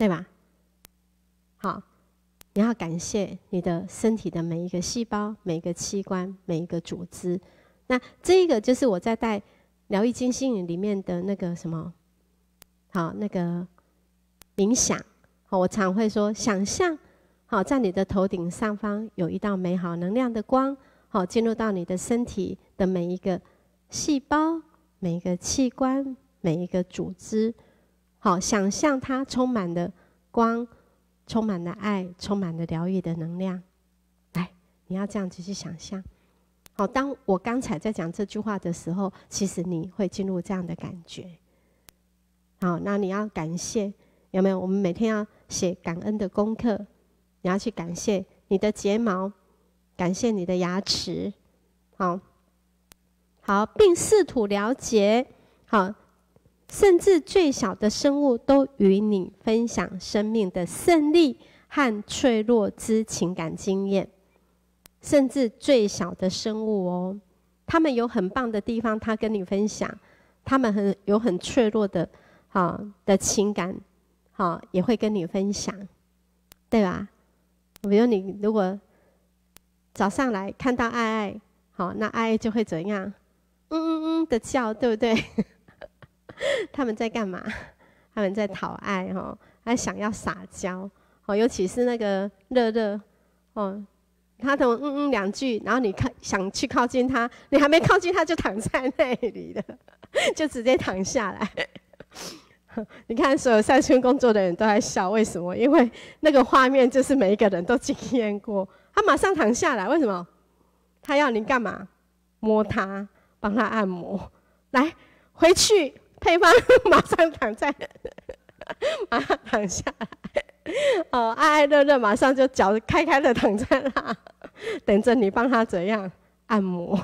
对吧？好，你要感谢你的身体的每一个细胞、每一个器官、每一个组织。那这一个就是我在带疗愈金星云里面的那个什么，好，那个冥想。好，我常会说，想象，好，在你的头顶上方有一道美好能量的光，好，进入到你的身体的每一个细胞、每一个器官、每一个组织。好，想象它充满了光，充满了爱，充满了疗愈的能量。来，你要这样子去想象。好，当我刚才在讲这句话的时候，其实你会进入这样的感觉。好，那你要感谢，有没有？我们每天要写感恩的功课，你要去感谢你的睫毛，感谢你的牙齿，好，好，并试图了解，好，甚至最小的生物都与你分享生命的胜利和脆弱之情感经验。甚至最小的生物哦，他们有很棒的地方，他跟你分享；他们很有很脆弱的，好的情感，好也会跟你分享，对吧？比如你如果早上来看到爱爱，好，那爱爱就会怎样？嗯嗯嗯的叫，对不对？他们在干嘛？他们在讨爱哈，还想要撒娇哦，尤其是那个热热哦。他等嗯嗯两句，然后你看想去靠近他，你还没靠近他就躺在那里了，就直接躺下来。你看所有善心工作的人都在笑，为什么？因为那个画面就是每一个人都经验过。他马上躺下来，为什么？他要你干嘛？摸他，帮他按摩。来，回去配方马上躺在，马上躺下来。哦，爱爱热热，马上就脚开开的躺在那，等着你帮他怎样按摩。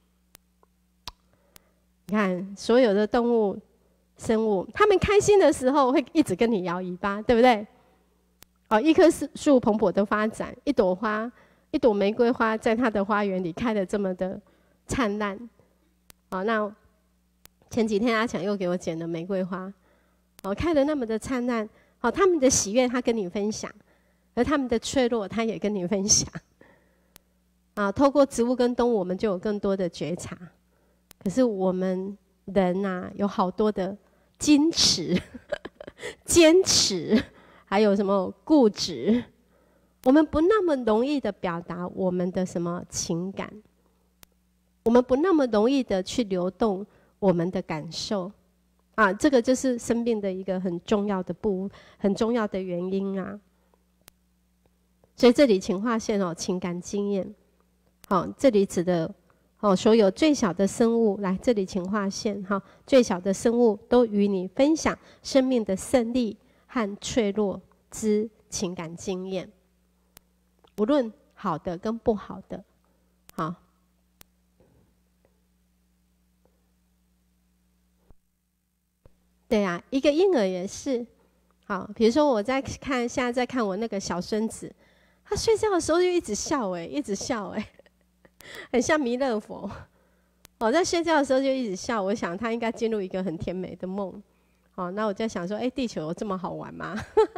你看，所有的动物、生物，他们开心的时候会一直跟你摇尾巴，对不对？哦，一棵树蓬勃的发展，一朵花，一朵玫瑰花，在它的花园里开得这么的灿烂。哦，那前几天阿强又给我剪了玫瑰花，哦，开得那么的灿烂。好，他们的喜悦他跟你分享，而他们的脆弱他也跟你分享。啊，透过植物跟动物，我们就有更多的觉察。可是我们人啊，有好多的矜持、坚持，还有什么固执，我们不那么容易的表达我们的什么情感，我们不那么容易的去流动我们的感受。啊，这个就是生病的一个很重要的部，很重要的原因啊。所以这里请划线哦，情感经验，好，这里指的哦，所有最小的生物，来这里请划线哈，最小的生物都与你分享生命的胜利和脆弱之情感经验，无论好的跟不好的，好。对啊，一个婴儿也是，好，比如说我在看，现在在看我那个小孙子，他睡觉的时候就一直笑哎、欸，一直笑哎、欸，很像弥勒佛。我在睡觉的时候就一直笑，我想他应该进入一个很甜美的梦。好，那我在想说，哎、欸，地球有这么好玩吗？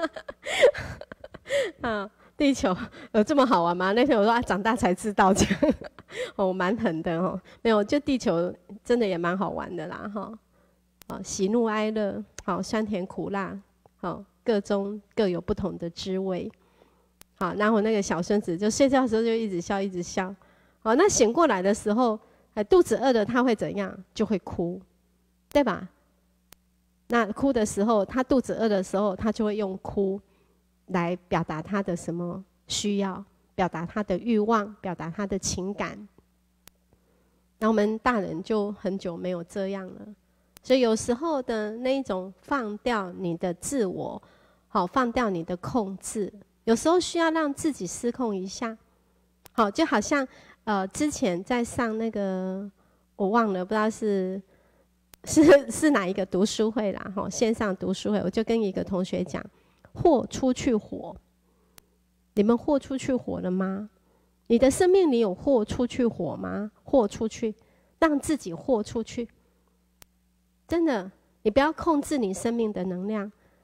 啊，地球有这么好玩吗？那天我说啊，长大才知道这样，哦，我蛮狠的哦，没有，就地球真的也蛮好玩的啦，哈。好，喜怒哀乐，好，酸甜苦辣，好，各中各有不同的滋味。好，然后那个小孙子就睡觉的时候就一直笑，一直笑。好，那醒过来的时候，哎，肚子饿了，他会怎样？就会哭，对吧？那哭的时候，他肚子饿的时候，他就会用哭来表达他的什么需要，表达他的欲望，表达他的情感。那我们大人就很久没有这样了。所以有时候的那一种放掉你的自我，好，放掉你的控制，有时候需要让自己失控一下。好，就好像呃之前在上那个我忘了，不知道是是是哪一个读书会啦，哈，线上读书会，我就跟一个同学讲，豁出去活，你们豁出去活了吗？你的生命里有豁出去活吗？豁出去，让自己豁出去。真的，你不要控制你生命的能量，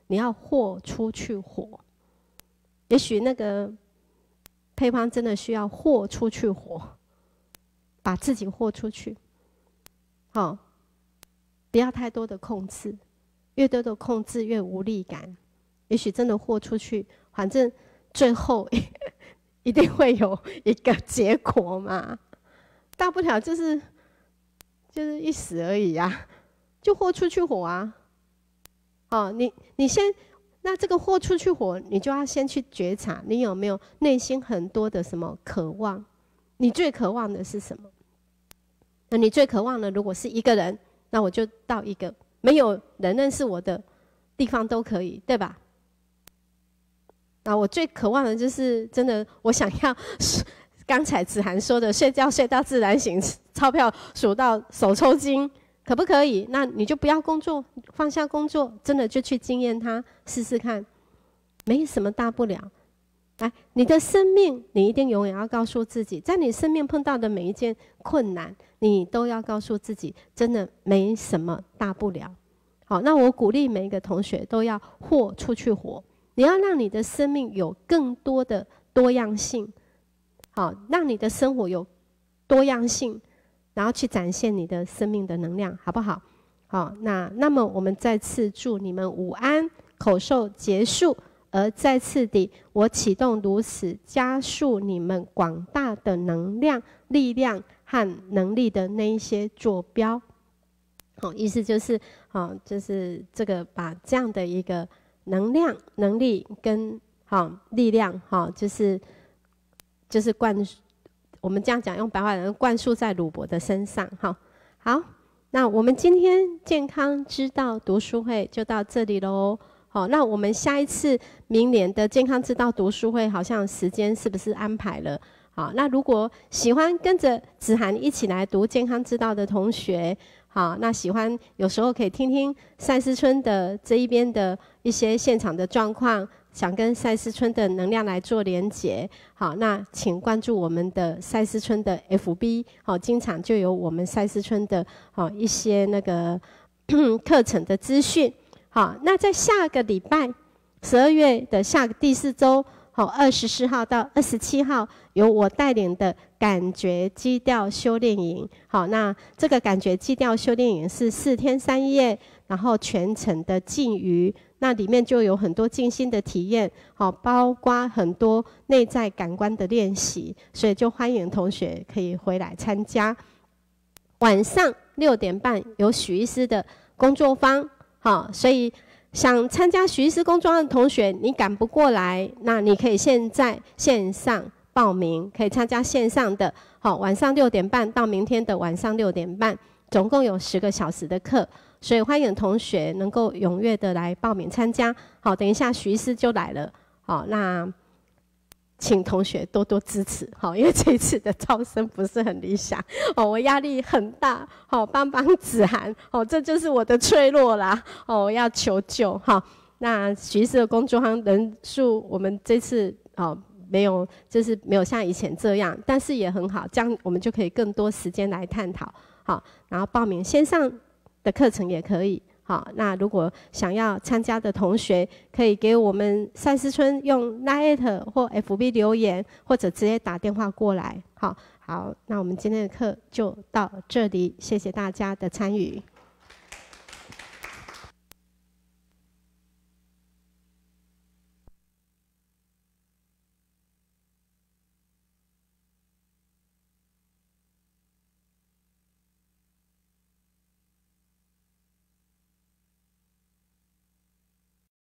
你要豁出去活。也许那个配方真的需要豁出去活，把自己豁出去。好、哦，不要太多的控制，越多的控制越无力感。也许真的豁出去，反正最后一定会有一个结果嘛，大不了就是就是一死而已啊，就豁出去活啊。哦，你你先，那这个豁出去活，你就要先去觉察，你有没有内心很多的什么渴望？你最渴望的是什么？那你最渴望的，如果是一个人，那我就到一个没有人认识我的地方都可以，对吧？啊，我最渴望的就是真的，我想要刚才子涵说的，睡觉睡到自然醒，钞票数到手抽筋，可不可以？那你就不要工作，放下工作，真的就去经验它，试试看，没什么大不了。来，你的生命，你一定永远要告诉自己，在你生命碰到的每一件困难，你都要告诉自己，真的没什么大不了。好，那我鼓励每一个同学都要豁出去活。你要让你的生命有更多的多样性，好，让你的生活有多样性，然后去展现你的生命的能量，好不好？好，那那么我们再次祝你们午安，口授结束，而再次地，我启动如此加速你们广大的能量、力量和能力的那一些坐标。好，意思就是，好，就是这个把这样的一个能量、能力跟好力量，好，就是就是灌，我们这样讲，用白话人灌输在鲁伯的身上，哈。好，那我们今天健康之道读书会就到这里喽。好，那我们下一次明年的健康之道读书会，好像时间是不是安排了？好，那如果喜欢跟着子涵一起来读健康之道的同学，好，那喜欢有时候可以听听赛思村的这一边的一些现场的状况，想跟赛思村的能量来做连结，好，那请关注我们的赛思村的 F B， 好，经常就有我们赛思村的好一些那个课程的资讯。好，那在下个礼拜十二月的下个第四周，好，二十四号到二十七号，由我带领的感觉基调修炼营。好，那这个感觉基调修炼营是四天三夜，然后全程的禁语，那里面就有很多静心的体验，好，包括很多内在感官的练习，所以就欢迎同学可以回来参加。晚上六点半有许医师的工作坊，好，所以想参加许医师工作坊的同学，你赶不过来，那你可以现在线上报名，可以参加线上的。好，晚上六点半到明天的晚上六点半，总共有十个小时的课，所以欢迎同学能够踊跃的来报名参加。好，等一下许医师就来了。好，那请同学多多支持，好，因为这一次的招生不是很理想，哦，我压力很大，好，帮帮子涵，哦，这就是我的脆弱啦，哦，我要求救，哈。那许医师的工作坊人数，我们这次哦没有，就是没有像以前这样，但是也很好，这样我们就可以更多时间来探讨，好，然后报名线上的课程也可以。好，那如果想要参加的同学，可以给我们赛思村用 Line 或 F B 留言，或者直接打电话过来。好，好，那我们今天的课就到这里，谢谢大家的参与。